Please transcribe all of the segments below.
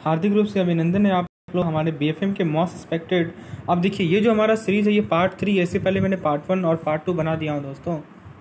हार्दिक रूप से अभिनंदन है आप लोग हमारे BFM के मोस्ट एक्सपेक्टेड। अब देखिए ये जो हमारा सीरीज़ है ये पार्ट 3, ऐसे पहले मैंने पार्ट 1 और पार्ट 2 बना दिया हूँ दोस्तों।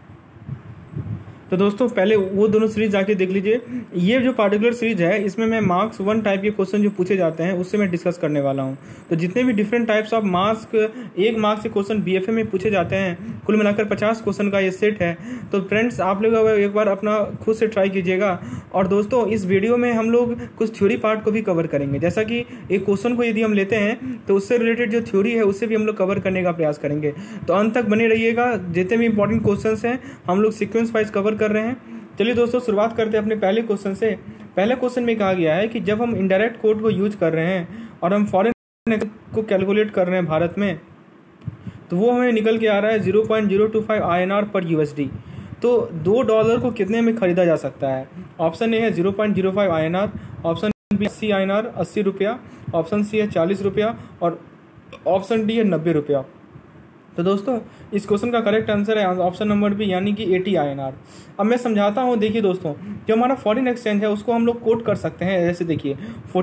तो दोस्तों पहले वो दोनों सीरीज जाके देख लीजिए। ये जो पार्टिकुलर सीरीज है इसमें मैं मार्क्स 1 टाइप के क्वेश्चन जो पूछे जाते हैं उससे मैं डिस्कस करने वाला हूँ। तो जितने भी डिफरेंट टाइप्स ऑफ एक मार्क्स के क्वेश्चन BFM में पूछे जाते हैं, कुल मिलाकर 50 क्वेश्चन का ये सेट है। तो फ्रेंड्स आप लोग एक बार अपना खुद से ट्राई कीजिएगा। और दोस्तों इस वीडियो में हम लोग कुछ थ्योरी पार्ट को भी कवर करेंगे, जैसा कि एक क्वेश्चन को यदि हम लेते हैं तो उससे रिलेटेड जो थ्योरी है उससे भी हम लोग कवर करने का प्रयास करेंगे। तो अंत तक बने रहिएगा, जितने भी इंपॉर्टेंट क्वेश्चन हैं हम लोग सीक्वेंस वाइज कवर कर रहे हैं। चलिए दोस्तों शुरुआत करते हैं अपने पहले क्वेश्चन से। पहले क्वेश्चन में कहा गया है कि जब हम इनडायरेक्ट कोड को यूज कर रहे हैं और हम फॉरेन को कैलकुलेट कर रहे हैं भारत में, तो वो हमें निकल के आ रहा है 0.025 INR पर USD। तो $2 को कितने में खरीदा जा सकता है? ऑप्शन ए है 0.05 INR, ऑप्शन बी 80 INR 80 रुपया, ऑप्शन सी है 40 रुपया और ऑप्शन डी है 90 रुपया। तो दोस्तों इस क्वेश्चन का करेक्ट आंसर है ऑप्शन नंबर बी, यानी कि 80 INR। अब मैं समझाता हूँ। देखिए दोस्तों जो हमारा फॉरेन एक्सचेंज है उसको हम लोग कोट कर सकते हैं ऐसे। देखिए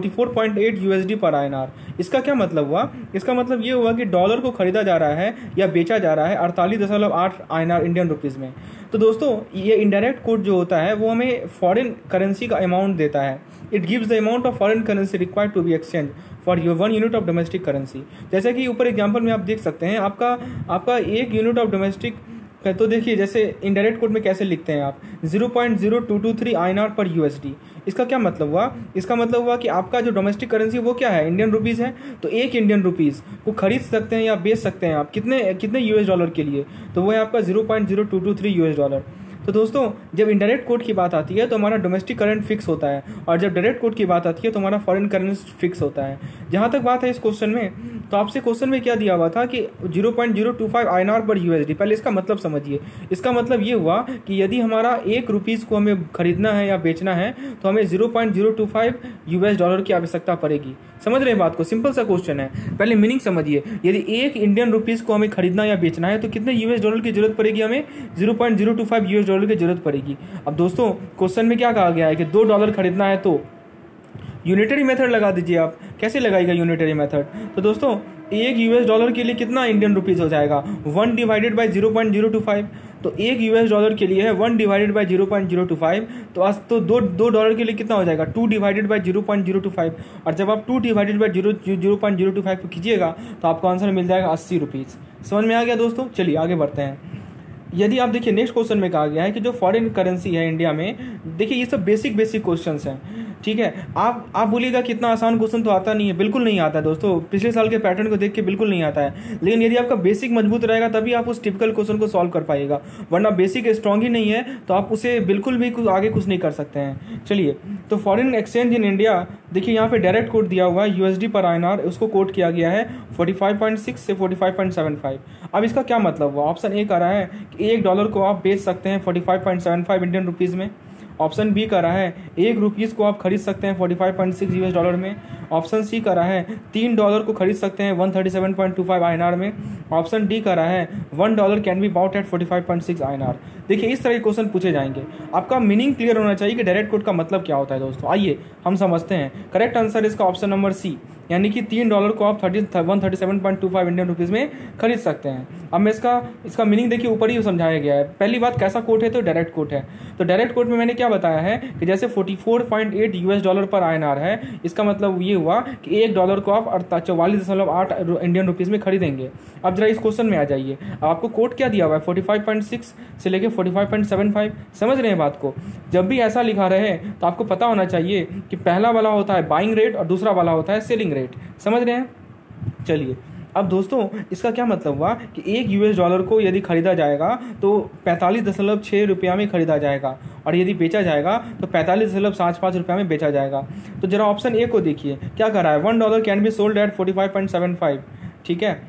44.8 USD पर INR। इसका क्या मतलब हुआ? इसका मतलब ये हुआ कि डॉलर को खरीदा जा रहा है या बेचा जा रहा है 48.8 INR इंडियन रुपीज़ में। तो दोस्तों ये इनडायरेक्ट कोड जो होता है वो हमें फॉरेन करेंसी का अमाउंट देता है। It gives the amount of foreign currency required to be exchange for your 1 unit of domestic currency. जैसे कि ऊपर एग्जांपल में आप देख सकते हैं आपका 1 यूनिट ऑफ डोमेस्टिक है। तो देखिए जैसे इनडायरेक्ट कोड में कैसे लिखते हैं आप 0.0223 INR पर USD। इसका क्या मतलब हुआ? इसका मतलब हुआ कि आपका जो डोमेस्टिक करेंसी वो क्या है? इंडियन रुपीज़ है। तो 1 इंडियन रुपीज़ को खरीद सकते हैं या बेच सकते हैं आप कितने US डॉलर के लिए? तो वो है आपका 0.0223 US डॉलर। तो दोस्तों जब इनडायरेक्ट कोड की बात आती है तो हमारा डोमेस्टिक करंट फिक्स होता है, और जब डायरेक्ट कोड की बात आती है तो हमारा फॉरेन करेंसी फिक्स होता है। जहाँ तक बात है इस क्वेश्चन में, तो आपसे क्वेश्चन में क्या दिया हुआ था कि 0.025 INR पर USD। पहले इसका मतलब समझिए। इसका मतलब ये हुआ कि यदि हमारा 1 रुपीज़ को हमें खरीदना है या बेचना है तो हमें 0.025 US डॉलर की आवश्यकता पड़ेगी। समझ रहे हैं बात को? सिंपल सा क्वेश्चन है, पहले मीनिंग समझिए। यदि 1 इंडियन रुपीज़ को हमें खरीदना या बेचना है तो कितने US डॉलर की जरूरत पड़ेगी? हमें 0.025 US डॉलर की जरूरत पड़ेगी। अब दोस्तों क्वेश्चन में क्या कहा गया है कि $2 खरीदना है तो यूनिटरी मेथड लगा दीजिए आप। कैसे लगाएगा यूनिटरी मेथड? तो दोस्तों 1 US डॉलर के लिए कितना इंडियन रुपीज़ हो जाएगा? 1 डिवाइडेड बाई 0.025। तो 1 US डॉलर के लिए है 1 डिवाइडेड बाई 0.025। तो आज तो दो डॉलर के लिए कितना हो जाएगा? 2 डिवाइडेड बाई 0.025। और जब आप 2 डिवाइडेड बाई 0.025 को कीजिएगा तो आपको आंसर मिल जाएगा 80 रुपीज़। समझ में आ गया दोस्तों? चलिए आगे बढ़ते हैं। यदि आप देखिए नेक्स्ट क्वेश्चन में कहा गया है कि जो फॉरेन करेंसी है इंडिया में, देखिए ये सब बेसिक क्वेश्चंस हैं, ठीक है। आप बोलिएगा कि इतना आसान क्वेश्चन तो आता नहीं है। बिल्कुल नहीं आता है दोस्तों, पिछले साल के पैटर्न को देख के बिल्कुल नहीं आता है। लेकिन यदि आपका बेसिक मजबूत रहेगा तभी आप उस टिपिकल क्वेश्चन को सॉल्व कर पाइएगा, वरना बेसिक स्ट्रॉन्ग ही नहीं है तो आप उसे बिल्कुल भी आगे कुछ नहीं कर सकते हैं। चलिए तो फॉरेन एक्सचेंज इन इंडिया, देखिए यहाँ पे डायरेक्ट कोड दिया हुआ है USD पर INR, उसको कोड किया गया है 45.6 से 45.75। अब इसका क्या मतलब हुआ? ऑप्शन ए कह रहा है कि $1 को आप बेच सकते हैं 45.75 इंडियन रुपीज़ में। ऑप्शन बी कह रहा है 1 रुपीज़ को आप खरीद सकते हैं 45.6 US डॉलर में। ऑप्शन सी कह रहा है $3 को खरीद सकते हैं 137.25 INR में। ऑप्शन डी कह रहा है $1 can be bought at 45.6 INR। देखिए इस तरह के क्वेश्चन पूछे जाएंगे। आपका मीनिंग क्लियर होना चाहिए कि डायरेक्ट कोड का मतलब क्या होता है दोस्तों। आइए हम समझते हैं। करेक्ट आंसर इसका ऑप्शन नंबर सी, यानी कि $3 को आप 137.25 इंडियन रुपीज़ में खरीद सकते हैं। अब मैं इसका मीनिंग देखिए ऊपर ही समझाया गया है। पहली बात कैसा कोड है? तो डायरेक्ट कोड है। तो डायरेक्ट कोड में मैंने क्या बताया है कि जैसे 44.8 US डॉलर पर INR है, इसका मतलब ये हुआ कि $1 को आप 44.8 इंडियन रुपीज़ में खरीदेंगे। अब जरा इस क्वेश्चन में आ जाइए। आपको कोड क्या दिया हुआ है? 45.6 से लेके 45.75। समझ रहे हैं बात को? जब भी ऐसा लिखा रहे तो आपको पता होना चाहिए कि पहला वाला होता है बाइंग रेट और दूसरा वाला होता है सेलिंग रेट। समझ रहे हैं? चलिए अब दोस्तों इसका क्या मतलब हुआ कि 1 US डॉलर को यदि खरीदा जाएगा तो 45.6 रुपया में खरीदा जाएगा, और यदि बेचा जाएगा तो 45.75 रुपया में बेचा जाएगा। तो जरा ऑप्शन ए को देखिए क्या कर रहा है? $1 कैन बी सोल्ड एट 45.75, ठीक है,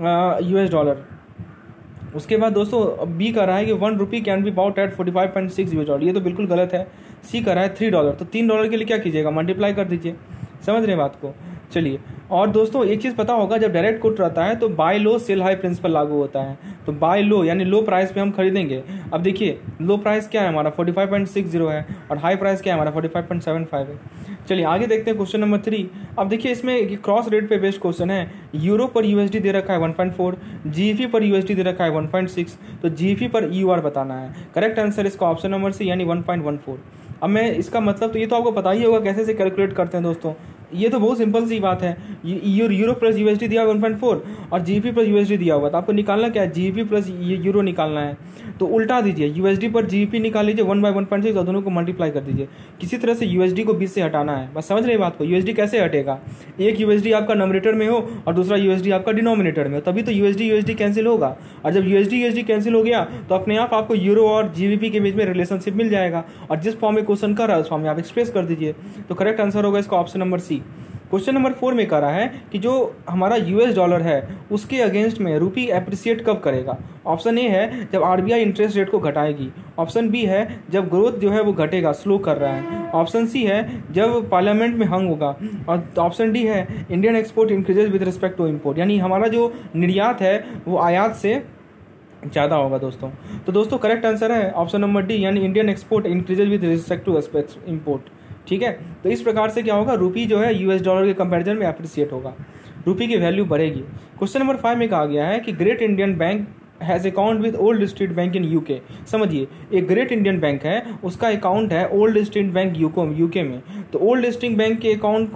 US डॉलर। उसके बाद दोस्तों बी कर रहा है कि 1 rupee can be bought at 45.6 US dollar. ये तो बिल्कुल गलत है। सी कर रहा है $3। तो $3 के लिए क्या कीजिएगा? मल्टीप्लाई कर दीजिए। समझ रहे हैं बात को? चलिए और दोस्तों एक चीज़ पता होगा, जब डायरेक्ट कोट रहता है तो buy low sell high principle लागू होता है। तो बाय लो यानी लो प्राइस पे हम खरीदेंगे। अब देखिए लो प्राइस क्या है हमारा 45.60 है और हाई प्राइस क्या है हमारा 45.75 है। चलिए आगे देखते हैं क्वेश्चन नंबर 3। अब देखिए इसमें क्रॉस रेट पे बेस्ड क्वेश्चन है। यूरो पर यूएसडी दे रखा है 1.4, जीएफई पर यूएसडी दे रखा है 1.6, तो जीएफई पर ईयूआर बताना है। करेक्ट आंसर इसका ऑप्शन नंबर सी यानी 1.14। अब मैं इसका मतलब तो ये तो आपको पता ही होगा कैसे से कैलकुलेट करते हैं दोस्तों, ये तो बहुत सिंपल सी बात है। यूरो प्लस यूएसडी दिया 1.4 और जीबी प्लस यूएसडी दिया हुआ, तो आपको निकालना क्या है, जीबी प्लस यूरो निकालना है। तो उल्टा दीजिए, यूएसडी पर जीबी निकाल लीजिए 1/1.6 और दोनों को मल्टीप्लाई कर दीजिए। किसी तरह से यूएसडी को 20 से हटाना है, बस समझ रहे बात को। यूएसडी कैसे हटेगा, एक यूएसडी आपका नॉमिनेटर में हो और दूसरा यूएसडी आपका डिनोमिनेटर में हो, तभी तो यूएसडी कैंसिल होगा। और जब यूएसडी कैंसिल हो गया तो अपने आप आपको यूरो और जीबीपी के बीच में रिलेशनशिप मिल जाएगा और जिस फॉर्म में क्वेश्चन कर रहा है उस फॉर्म में आप एक्सप्रेस कर दीजिए। तो करेक्ट आंसर होगा इसका option number C. Question number 4 में कह रहा है कि जो हमारा यूएस डॉलर है उसके अगेंस्ट में रूपी एप्रिसिएट कब करेगा। ऑप्शन ए है जब आरबीआई इंटरेस्ट रेट को घटाएगी, ऑप्शन बी है जब ग्रोथ जो है वो घटेगा, स्लो कर रहा है, ऑप्शन सी है जब पार्लियामेंट में हंग होगा, और ऑप्शन डी है Indian export increases with respect to import, यानी हमारा जो निर्यात है वो आयात से ज़्यादा होगा दोस्तों। तो दोस्तों करेक्ट आंसर है ऑप्शन नंबर डी यानी Indian export increases with respect to import. ठीक है, तो इस प्रकार से क्या होगा, रूपी जो है यूएस डॉलर के कंपैरिजन में एप्रिसिएट होगा, रूपी की वैल्यू बढ़ेगी। क्वेश्चन नंबर 5 में कहा गया है कि Great Indian Bank has account with Old Street Bank in UK. समझिए एक ग्रेट इंडियन बैंक है, उसका अकाउंट है ओल्ड स्ट्रीट बैंक यूके में। तो ओल्ड स्ट्रीट बैंक के अकाउंट,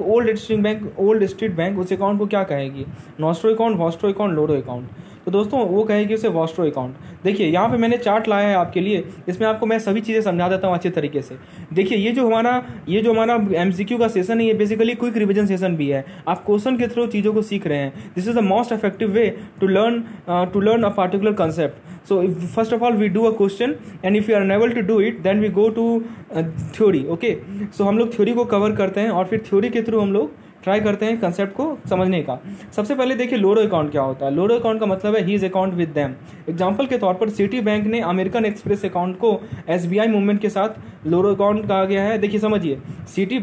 ओल्ड स्ट्रीट बैंक उस अकाउंट को क्या कहेगी, nostro account, vostro account, loro account. तो दोस्तों वो कहेगी उसे वॉस्ट्रो अकाउंट। देखिए यहाँ पे मैंने चार्ट लाया है आपके लिए, इसमें आपको मैं सभी चीज़ें समझा देता हूँ अच्छे तरीके से। देखिए ये जो हमारा एमसीक्यू का सेशन है ये बेसिकली क्विक रिवीजन सेशन भी है, आप क्वेश्चन के थ्रू चीज़ों को सीख रहे हैं। This is the most effective way to learn a particular concept. So first of all we do a question and if you are unable to do it then we go to theory. Okay, so हम लोग theory को cover करते हैं और फिर theory के through हम लोग ट्राई करते हैं कंसेप्ट को समझने का। सबसे पहले देखिए लोडो अकाउंट क्या होता है। लोडो अकाउंट का मतलब है his account with them. Example के तौर पर सिटी बैंक ने अमेरिकन एक्सप्रेस अकाउंट को एसबीआई मूवमेंट के साथ लोडो अकाउंट कहा गया है। देखिए समझिए सिटी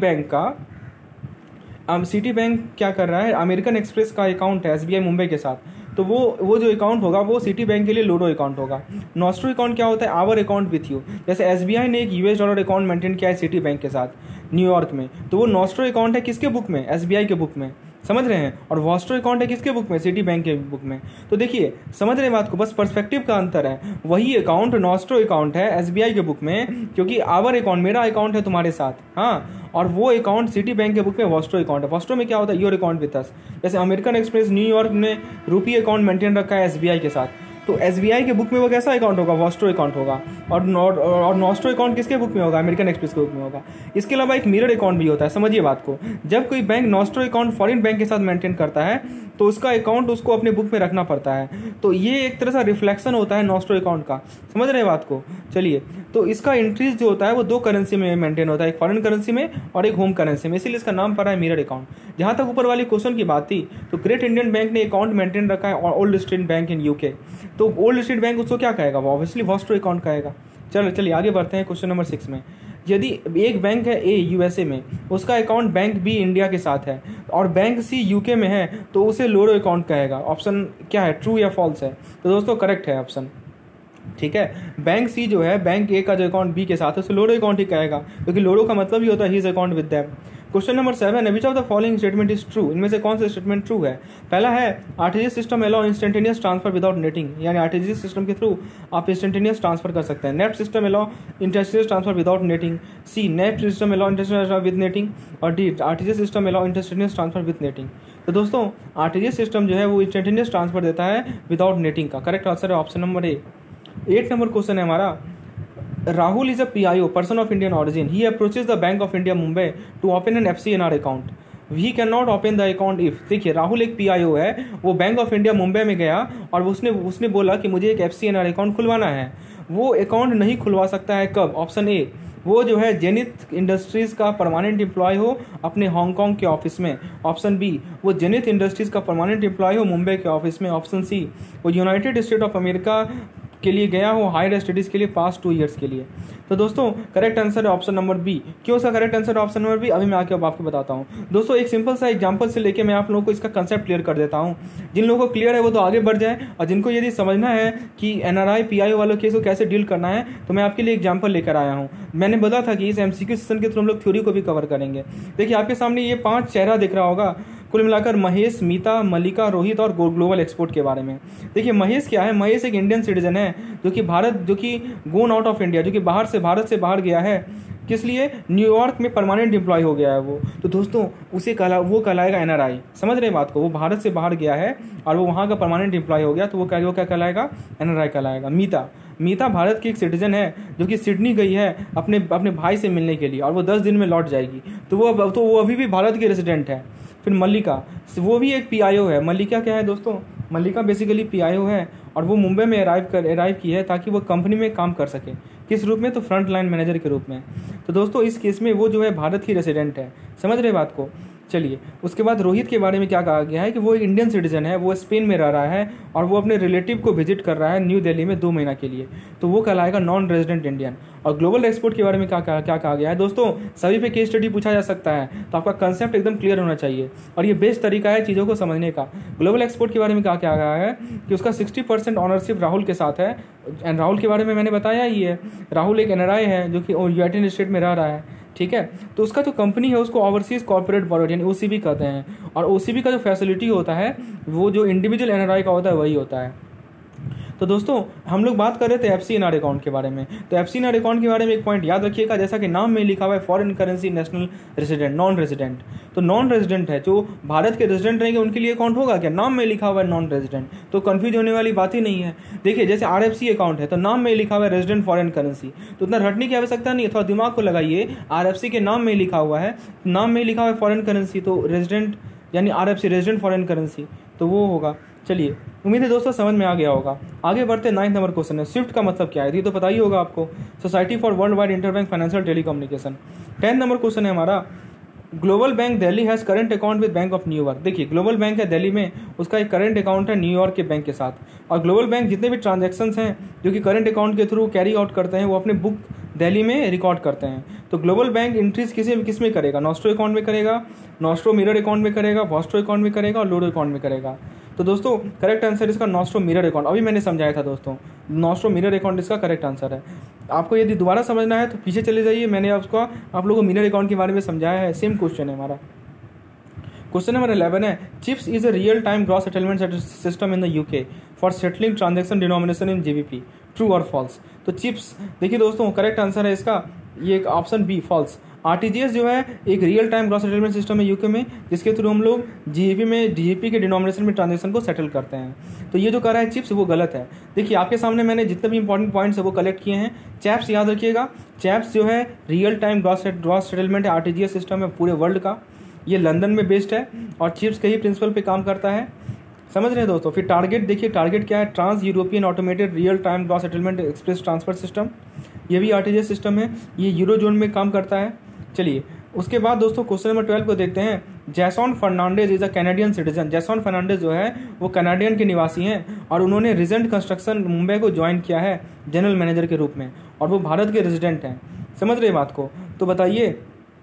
बैंक क्या कर रहा है, अमेरिकन एक्सप्रेस का अकाउंट है एसबीआई मुंबई के साथ, तो वो जो अकाउंट होगा वो सिटी बैंक के लिए लोडो अकाउंट होगा। नॉस्ट्रो अकाउंट क्या होता है, आवर अकाउंट विथ यू। जैसे एसबीआई ने एक यूएस डॉलर अकाउंट मेंटेन किया है सिटी बैंक के साथ न्यूयॉर्क में, तो वो नॉस्ट्रो अकाउंट है किसके बुक में, एसबीआई के बुक में, समझ रहे हैं। और वॉस्ट्रो अकाउंट है किसके बुक में, सिटी बैंक के बुक में। तो देखिए समझ रहे हैं बात को, बस पर्सपेक्टिव का अंतर है। वही अकाउंट नॉस्ट्रो अकाउंट है एसबीआई के बुक में, क्योंकि आवर अकाउंट मेरा अकाउंट है तुम्हारे साथ, हाँ, और वो अकाउंट सिटी बैंक के बुक में वॉस्ट्रो अकाउंट है। वॉस्ट्रो में क्या होता है, योर अकाउंट विद अस। जैसे अमेरिकन एक्सप्रेस न्यूयॉर्क ने रूपी अकाउंट मेंटेन रखा है एसबीआई के साथ, तो एसबीआई के बुक में वो कैसा अकाउंट होगा, वॉस्ट्रो अकाउंट होगा। और नॉस्ट्रो अकाउंट किसके बुक में होगा, अमेरिकन एक्सप्रेस के बुक में होगा। इसके अलावा एक मिरर अकाउंट भी होता है, समझिए बात को। जब कोई bank nostro account foreign bank के साथ मेंटेन करता है तो उसका अकाउंट उसको अपने बुक में रखना पड़ता है, तो ये एक तरह सा रिफ्लेक्शन होता है नॉस्ट्रो अकाउंट का, समझ रहे हैं बात को। चलिए, तो इसका इंट्रीज जो होता है वो दो करेंसी में मेंटेन होता है, एक फॉरेन करेंसी में और एक होम करेंसी में, इसीलिए इसका नाम पड़ा है मिरर अकाउंट। जहाँ तक ऊपर वाली क्वेश्चन की बात थी, तो ग्रेट इंडियन बैंक ने अकाउंट मेंटेन रखा है Old Street Bank in UK, तो ओल्ड स्ट्रीट बैंक उसको क्या कहेगा, वो ऑब्वियसली वॉस्ट्रो अकाउंट कहेगा। चलिए आगे बढ़ते हैं क्वेश्चन नंबर 6 में। यदि एक बैंक है ए यूएसए में, उसका अकाउंट बैंक बी इंडिया के साथ है और बैंक सी यूके में है, तो उसे लोडो अकाउंट कहेगा। ऑप्शन क्या है, ट्रू या फॉल्स है। तो दोस्तों करेक्ट है ऑप्शन, ठीक है। बैंक सी जो है बैंक ए का जो अकाउंट बी के साथ है उसे लोडो अकाउंट ही कहेगा, क्योंकि लोडो का मतलब ही होता है his account with them. Question number 7 है, which of the following statement is true. इनमें से कौन सा स्टेटमेंट ट्रू है। पहला है RTGS system allow instantaneous transfer without netting, यानी आरटीजीएस सिस्टम के थ्रू आप इंस्टेंटेनियस ट्रांसफर कर सकते हैं। NEFT system allow instantaneous transfer without netting, C NEFT system allow instantaneous with netting, और D RTGS system allow instantaneous transfer with netting. तो दोस्तों RTGS system जो है वो इंस्टेंटेनियस ट्रांसफर देता है विदाउट नेटिंग का। करेक्ट आंसर है option number A. 8 number question है हमारा, Rahul is a PIO, person of Indian origin. He approaches the Bank of India Mumbai to open an FCNR account. He cannot open the account if, देखिए राहुल एक PIO है, वो bank of India Mumbai में गया और उसने बोला कि मुझे एक FCNR अकाउंट खुलवाना है। वो अकाउंट नहीं खुलवा सकता है कब, ऑप्शन ए, वो जो है जेनिथ इंडस्ट्रीज का परमानेंट एम्प्लॉय हो अपने हांगकांग के ऑफिस में, ऑप्शन बी, वो जेनिथ इंडस्ट्रीज का परमानेंट एम्प्लॉय हो मुंबई के ऑफिस में, ऑप्शन सी, वो यूनाइटेड स्टेट ऑफ अमेरिका के लिए गया हो हायर स्टडीज़ के लिए पास्ट 2 ईयर्स के लिए। तो दोस्तों करेक्ट आंसर है ऑप्शन नंबर बी। क्यों उसका correct answer option number B, अभी मैं आके अब आपको बताता हूँ। दोस्तों एक सिंपल सा एग्जांपल से लेके मैं आप लोगों को इसका कंसेप्ट क्लियर कर देता हूँ। जिन लोगों को क्लियर है वो तो आगे बढ़ जाए, और जिनको यदि समझना है कि NRI PIO वालों केस को कैसे डील करना है, तो मैं आपके लिए एग्जाम्पल लेकर आया हूँ। मैंने बोला था कि इस MCQ सेशन के थ्रू हम लोग थ्योरी को भी कवर करेंगे। देखिए आपके सामने ये 5 चेहरा दिख रहा होगा, कुल मिलाकर महेश, मीता, मल्लिका, रोहित और ग्लोबल एक्सपोर्ट के बारे में। देखिए महेश क्या है, महेश एक इंडियन सिटीजन है जो कि गोन आउट ऑफ इंडिया, जो कि भारत से बाहर गया है। किस लिए? न्यूयॉर्क में परमानेंट एम्प्लॉय हो गया है वो। तो दोस्तों वो कहलाएगा NRI। समझ रहे बात को? वो भारत से बाहर गया है और वो वहाँ का परमानेंट एम्प्लॉय हो गया, तो वो क्या कहलाएगा? NRI कहलाएगा। मीता भारत की एक सिटीजन है जो कि सिडनी गई है अपने भाई से मिलने के लिए, और वो 10 दिन में लौट जाएगी, तो वो अभी भी भारत की रेजिडेंट है। फिर मल्लिका, वो भी एक PIO है। मल्लिका क्या है दोस्तों? मल्लिका बेसिकली PIO है, और वो मुंबई में अराइव की है ताकि वो कंपनी में काम कर सके। किस रूप में? तो फ्रंट लाइन मैनेजर के रूप में। तो दोस्तों इस केस में वो जो है भारत की रेसिडेंट है। समझ रहे बात को? चलिए उसके बाद रोहित के बारे में क्या कहा गया है कि वो एक इंडियन सिटीजन है, वो स्पेन में रह रहा है और वो अपने रिलेटिव को विजिट कर रहा है न्यू दिल्ली में 2 महीना के लिए, तो वो कहलाएगा नॉन रेजिडेंट इंडियन। और ग्लोबल एक्सपोर्ट के बारे में क्या कहा गया है दोस्तों? सभी पे केस स्टडी पूछा जा सकता है, तो आपका कंसेप्ट एकदम क्लियर होना चाहिए, और ये बेस्ट तरीका है चीज़ों को समझने का। ग्लोबल एक्सपोर्ट के बारे में क्या गया है कि उसका 60% ऑनरशिप राहुल के साथ है। एंड राहुल के बारे में मैंने बताया ही है, राहुल एक NRI है जो कि यूनाइटेड स्टेट में रह रहा है। ठीक है, तो उसका जो कंपनी है उसको ओवरसीज कॉर्पोरेट बॉडी यानी OCB कहते हैं, और OCB का जो फैसिलिटी होता है वो जो इंडिविजुअल NRI का होता है वही होता है। तो दोस्तों हम लोग बात कर रहे थे FCNR अकाउंट के बारे में। तो FCNR अकाउंट के बारे में एक पॉइंट याद रखिएगा, जैसा कि नाम में लिखा हुआ है foreign currency national resident, non resident. तो नॉन रेजिडेंट है, जो भारत के रेजिडेंट रहेंगे उनके लिए अकाउंट होगा क्या? नाम में लिखा हुआ है नॉन रेजिडेंट, तो कंफ्यूज होने वाली बात ही नहीं है। देखिए जैसे RFC अकाउंट है तो नाम में लिखा हुआ है रेजिडेंट फॉरेन करेंसी, तो उतना रटने की आवश्यकता नहीं है, थोड़ा दिमाग को लगाइए। RFC के नाम में लिखा हुआ है, नाम में लिखा हुआ है फॉरेन करेंसी, तो रेजिडेंट यानी RFC रेजिडेंट फॉरेन करेंसी, तो वो होगा। चलिए उम्मीद है दोस्तों समझ में आ गया होगा। आगे बढ़ते 9th नंबर क्वेश्चन है, स्विफ्ट का मतलब क्या है? ये तो पता ही होगा आपको, society for world wide interbank financial telecommunication. 10th number question है हमारा, global bank Delhi has current account with bank of New York. देखिए ग्लोबल बैंक है दिल्ली में, उसका एक करंट अकाउंट है न्यूयॉर्क के बैंक के साथ, और ग्लोबल बैंक जितने भी ट्रांजैक्शंस हैं जो कि करंट अकाउंट के थ्रू कैरी आउट करते हैं वो अपने बुक दिल्ली में रिकॉर्ड करते हैं। तो ग्लोबल बैंक इंट्रीज किस में करेगा? नॉस्ट्रो अकाउंट में करेगा, नॉस्ट्रो मिरर अकाउंट में करेगा, वॉस्ट्रो अकाउंट में करेगा और लोडो अकाउंट में करेगा। तो दोस्तों करेक्ट आंसर इसका नॉस्ट्रो मिरर अकाउंट, अभी मैंने समझाया था दोस्तों, नॉस्ट्रो मिरर अकाउंट इसका करेक्ट आंसर है। आपको यदि दोबारा समझना है तो पीछे चले जाइए, मैंने आप लोगों को मिरर अकाउंट के बारे में समझाया है। सेम क्वेश्चन है हमारा। क्वेश्चन नंबर 11 है, CHIPS is a real time gross settlement system in the UK for settling transaction denomination in GBP, true और फॉल्स? तो चिप्स, देखिए दोस्तों करेक्ट आंसर है इसका ये एक ऑप्शन बी, फॉल्स। RTGS जो है एक real time gross settlement system है UK में, जिसके थ्रू हम लोग GBP के डिनोमिनेशन में ट्रांजेक्शन को सेटल करते हैं। तो ये जो कर रहा है चिप्स वो गलत है। देखिए आपके सामने मैंने जितने भी इंपॉर्टेंट पॉइंट्स है वो कलेक्ट किए हैं। चैप्स याद रखिएगा, चैप्स जो है रियल टाइम ग्रॉस सेटलमेंट है, RTGS सिस्टम है पूरे वर्ल्ड का, ये लंदन में बेस्ड है और चिप्स के ही प्रिंसिपल पे काम करता है। समझ रहे हैं दोस्तों? फिर टारगेट देखिए, टारगेट क्या है? Trans european automated real time gross settlement express transfer system, ये भी RTGS सिस्टम है, ये यूरो जोन में काम करता है। चलिए उसके बाद दोस्तों क्वेश्चन नंबर 12 को देखते हैं। Jason Fernandes is a Canadian citizen. Jason Fernandes जो है वो कनाडियन के निवासी हैं और उन्होंने रिजेंट कंस्ट्रक्शन मुंबई को ज्वाइन किया है जनरल मैनेजर के रूप में, और वो भारत के रेजिडेंट हैं। समझ रहे बात को? तो बताइए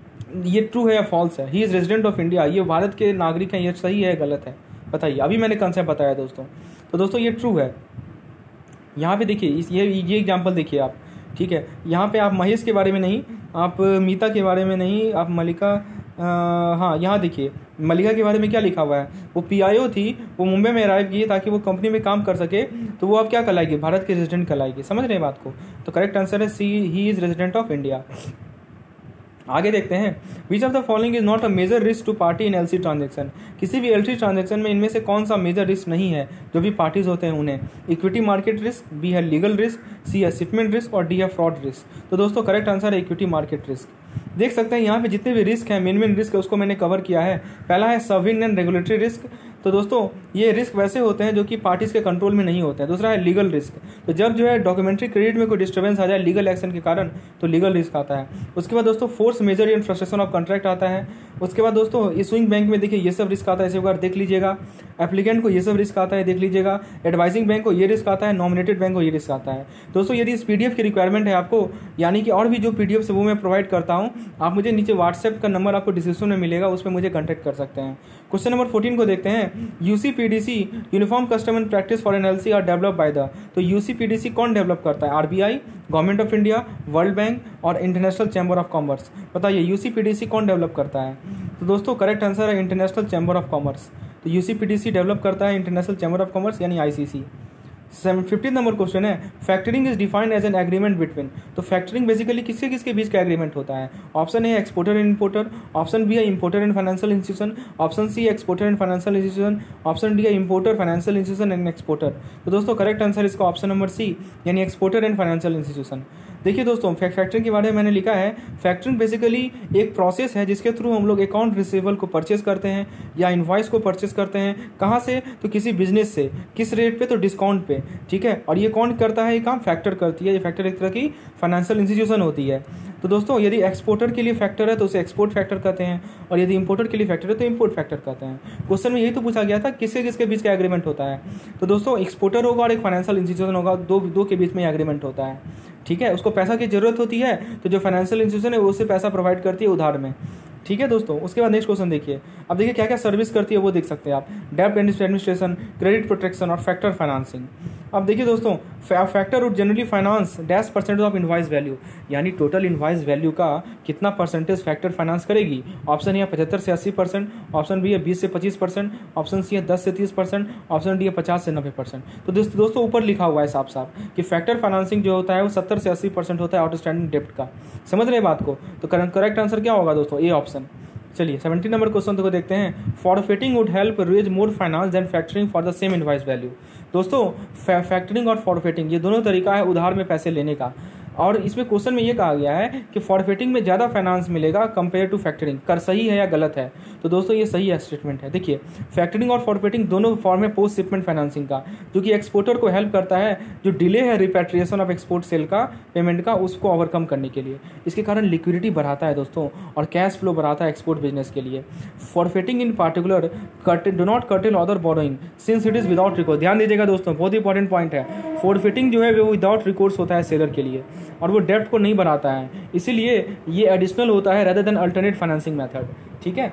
ये ट्रू है या फॉल्स है? He is resident of India, ये भारत के नागरिक हैं, ये सही है गलत है? बताइए। अभी मैंने कंसेप्ट बताया दोस्तों, तो दोस्तों ये ट्रू है। यहाँ पे देखिए ये एग्जाम्पल देखिए आप, ठीक है? यहाँ पे आप महेश के बारे में नहीं, आप मीता के बारे में नहीं, आप मल्लिका, हाँ यहाँ देखिए मल्लिका के बारे में क्या लिखा हुआ है, वो PIO थी, वो मुंबई में अराइव की ताकि वो कंपनी में काम कर सके, तो वो अब क्या कहलाएगी? भारत के रेजिडेंट कहलाएगी। समझ रहे हैं बात को? तो करेक्ट आंसर है C, he is resident of India. आगे देखते हैं, which of the following is not a major risk to party in LC transaction. किसी भी LC ट्रांजेक्शन में इनमें से कौन सा मेजर रिस्क नहीं है जो भी पार्टीज होते हैं उन्हें? इक्विटी मार्केट रिस्क, बी है लीगल रिस्क, सी है शिपमेंट रिस्क और डी है फ्रॉड रिस्क। तो दोस्तों करेक्ट आंसर है इक्विटी मार्केट रिस्क। देख सकते हैं यहाँ पे जितने भी रिस्क हैं, मेन रिस्क है उसको मैंने कवर किया है। पहला है सॉवरेन एंड रेगुलेटरी रिस्क, तो दोस्तों ये रिस्क वैसे होते हैं जो कि पार्टीज के कंट्रोल में नहीं होते हैं। दूसरा है लीगल रिस्क, तो जब जो है डॉक्यूमेंट्री क्रेडिट में कोई डिस्टर्बेंस आ जाए लीगल एक्शन के कारण तो लीगल रिस्क आता है। उसके बाद दोस्तों force majeure and frustration of contract आता है। उसके बाद दोस्तों इशूइंग बैंक में देखिए ये सब रिस्क आता है, इसे बार देख लीजिएगा। एप्लीकेंट को ये सब रिस्क आता है, देख लीजिएगा। एडवाइजिंग बैंक को ये रिस्क आता है, नॉमिनेटेड बैंक को ये रिस्क आता है। दोस्तों यदि इस पीडीएफ की रिक्वायरमेंट है आपको, यानी कि और भी जो पीडीएफ है वो मैं प्रोवाइड करता हूँ, आप मुझे नीचे व्हाट्सएप का नंबर आपको डिस्क्रिप्शन में मिलेगा, उस पर मुझे कॉन्टैक्ट कर सकते हैं। क्वेश्चन नंबर 14 को देखते हैं। UCPDC uniform custom and practice for an LC are develop by the, तो यूसीपीडीसी कौन डेवलप करता है? RBI, government of India, world bank और इंटरनेशनल चैम्बर ऑफ कॉमर्स। बताइए यूसीपीडीसी कौन डेवलप करता है? तो दोस्तों करेक्ट आंसर है इंटरनेशनल चैम्बर ऑफ कॉमर्स। तो यूसीपीडीसी डेवलप करता है इंटरनेशनल चैम्बर ऑफ कॉमर्स यानी आईसीसी। 15 नंबर क्वेश्चन है, factoring is defined as an agreement between, तो फैक्टरिंग बेसिकली किसके किसके बीच का एग्रीमेंट होता है? Option A exporter and importer, option B है importer and financial institution, option C exporter and financial institution, option D है importer, financial institution and exporter. तो दोस्तों करेक्ट आंसर इसका ऑप्शन नंबर सी यानी एक्सपोर्टर एंड फाइनेंशियल इंस्टीट्यूशन। देखिए दोस्तों factoring के बारे में मैंने लिखा है, फैक्टरिंग बेसिकली एक प्रोसेस है जिसके थ्रू हम लोग अकाउंट रिसीवेबल को परचेज करते हैं या इनवॉइस को परचेज करते हैं। कहाँ से? तो किसी बिजनेस से। किस रेट पे? तो डिस्काउंट पे, ठीक है। और ये कौन करता है ये काम? फैक्टर करती है। ये फैक्टर एक तरह की फाइनेंशियल इंस्टीट्यूशन होती है। तो दोस्तों यदि एक्सपोर्टर के लिए फैक्टर है तो उसे एक्सपोर्ट फैक्टर कहते हैं, और यदि इंपोर्टर के लिए फैक्टर है तो इंपोर्ट फैक्टर कहते हैं। क्वेश्चन में यही तो पूछा गया था किसके किसके बीच का एग्रीमेंट होता है। तो दोस्तों एक्सपोर्टर होगा और एक फाइनेंशियल इंस्टीट्यूशन होगा, दो के बीच में एग्रीमेंट होता है, ठीक है। उसको पैसा की जरूरत होती है तो जो फाइनेंशियल इंस्टीट्यूशन है वो उससे पैसा प्रोवाइड करती है उधार में, ठीक है दोस्तों। उसके बाद नेक्स्ट क्वेश्चन देखिए। अब देखिए क्या क्या सर्विस करती है वो देख सकते हैं आप, डेब्ट एडमिनिस्ट्रेशन, क्रेडिट प्रोटेक्शन और फैक्टर फाइनेंसिंग। अब देखिए दोस्तों factor would generally finance -% of invoice value, यानी टोटल इनवॉइस वैल्यू का कितना परसेंटेज फैक्टर फाइनेंस करेगी? ऑप्शन ए 75 से 80%, ऑप्शन बी है 20 से 25%, ऑप्शन सी है 10 से 30%, ऑप्शन डी है 50 से 90%। तो दोस्तों ऊपर लिखा हुआ है साफ साफ कि फैक्टर फाइनेंसिंग जो होता है वो 70 से 80% होता है आउटस्टैंडिंग डेब्ट का। समझ रहे बात को? तो करेक्ट आंसर क्या होगा दोस्तों? A option. चलिए 17 नंबर क्वेश्चन को देखते हैं। Forfaiting would help raise more finance than factoring for the same invoice value. दोस्तों फैक्टरिंग और फॉरफेटिंग ये दोनों तरीका है उधार में पैसे लेने का, और इसमें क्वेश्चन में ये कहा गया है कि फॉरफेटिंग में ज़्यादा फाइनेंस मिलेगा कंपेयर टू फैक्टरिंग। कर सही है या गलत है? तो दोस्तों ये सही है स्टेटमेंट है। देखिए फैक्टरिंग और फॉरफेटिंग दोनों फॉर्म है पोस्ट शिपमेंट फाइनेंसिंग का, जो कि एक्सपोर्टर को हेल्प करता है जो डिले है रिपैट्रिएशन ऑफ एक्सपोर्ट सेल का पेमेंट का, उसको ओवरकम करने के लिए। इसके कारण लिक्विडिटी बढ़ाता है दोस्तों और कैश फ्लो बढ़ाता है एक्सपोर्ट बिजनेस के लिए। Forfaiting in particular do not curtail other borrowing since it is without recourse. ध्यान दीजिएगा दोस्तों, बहुत इंपॉर्टेंट पॉइंट है। फॉरफेटिंग जो है वो विदाउट रिकोर्स होता है सेलर के लिए, और वो डेब्ट को नहीं बढ़ाता है, इसीलिए ये एडिशनल होता है rather than alternate financing method, ठीक है।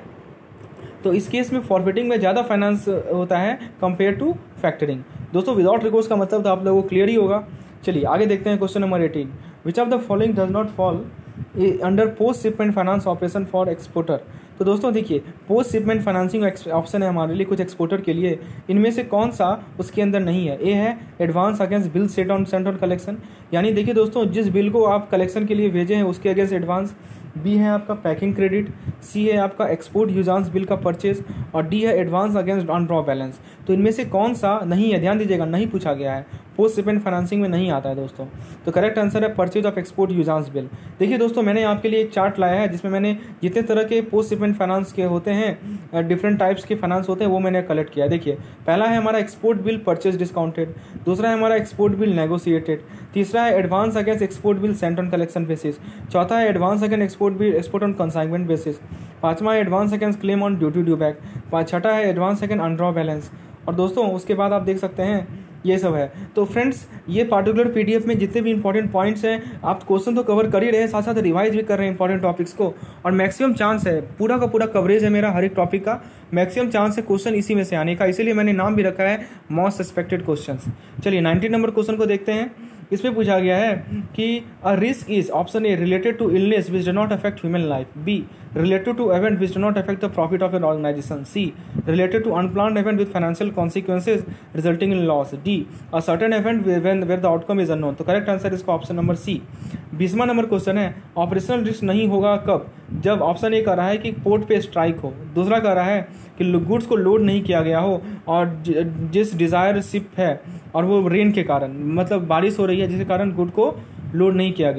तो इस केस में फॉरफेटिंग में ज़्यादा फाइनेंस होता है कंपेयर टू फैक्टरिंग। दोस्तों विदाउट रिकोर्स का मतलब तो आप लोगों को क्लियर ही होगा। चलिए आगे देखते हैं question number 18। Which of the following does not fall under post shipment finance operation for exporter. तो दोस्तों देखिए पोस्ट शिपमेंट फाइनेंसिंग ऑप्शन है हमारे लिए कुछ एक्सपोर्टर के लिए, इनमें से कौन सा उसके अंदर नहीं है? ए है advance against bill set on sent on collection, यानी देखिए दोस्तों जिस बिल को आप कलेक्शन के लिए भेजे हैं उसके अगेंस्ट एडवांस। बी है आपका पैकिंग क्रेडिट, सी है आपका एक्सपोर्ट यूजांस बिल का परचेज, और डी है advance against undrawn balance. तो इनमें से कौन सा नहीं है? ध्यान दीजिएगा, नहीं पूछा गया है, पोस्ट शिपमेंट फाइनेंसिंग में नहीं आता है दोस्तों। तो करेक्ट आंसर है purchase of export usance bill. देखिए दोस्तों मैंने आपके लिए एक चार्ट लाया है जिसमें मैंने जितने तरह के पोस्ट शिपमेंट फाइनेंस के होते हैं, डिफरेंट टाइप्स के फाइनेंस होते हैं, वो मैंने कलेक्ट किया है। देखिए पहला है हमारा एक्सपोर्ट बिल परचेज डिस्काउंटेड, दूसरा है हमारा एक्सपोर्ट बिल नेगोशिएटेड, तीसरा है advance against export bill sent on collection basis, चौथा है advance against export bill export on consignment basis, पांचवा है advance against claim on duty due back, छठा है एडवांस अगेंस्ट अनड्रॉ बैलेंस। और दोस्तों उसके बाद आप देख सकते हैं ये सब है। तो फ्रेंड्स ये पार्टिकुलर पीडीएफ में जितने भी इंपॉर्टेंट पॉइंट्स हैं आप क्वेश्चन तो कवर कर ही रहे हैं, साथ साथ रिवाइज भी कर रहे हैं इंपॉर्टेंट टॉपिक्स को, और मैक्सिमम चांस है पूरा का पूरा कवरेज है मेरा हर एक टॉपिक का, मैक्सिमम चांस है क्वेश्चन इसी में से आने का, इसीलिए मैंने नाम भी रखा है मोस्ट एक्सपेक्टेड क्वेश्चंस। चलिए 19 नंबर क्वेश्चन को देखते हैं। इसमें पूछा गया है कि a risk is option A related to illness which do not affect human life, B related to event which do not affect the profit of an organization, C related to unplanned event with financial consequences resulting in loss, D a certain event where the outcome is unknown। तो correct answer इसका option number C. 20वां number question है operational risk नहीं होगा कब? जब option A कह रहा है कि पोर्ट पे स्ट्राइक हो, दूसरा कह रहा है कि गुड्स को लोड नहीं किया गया हो और जिस डिजायर शिप है और वो रेन के कारण, मतलब बारिश हो रही है जिसके कारण गुड को लोड नहीं किया गया हो,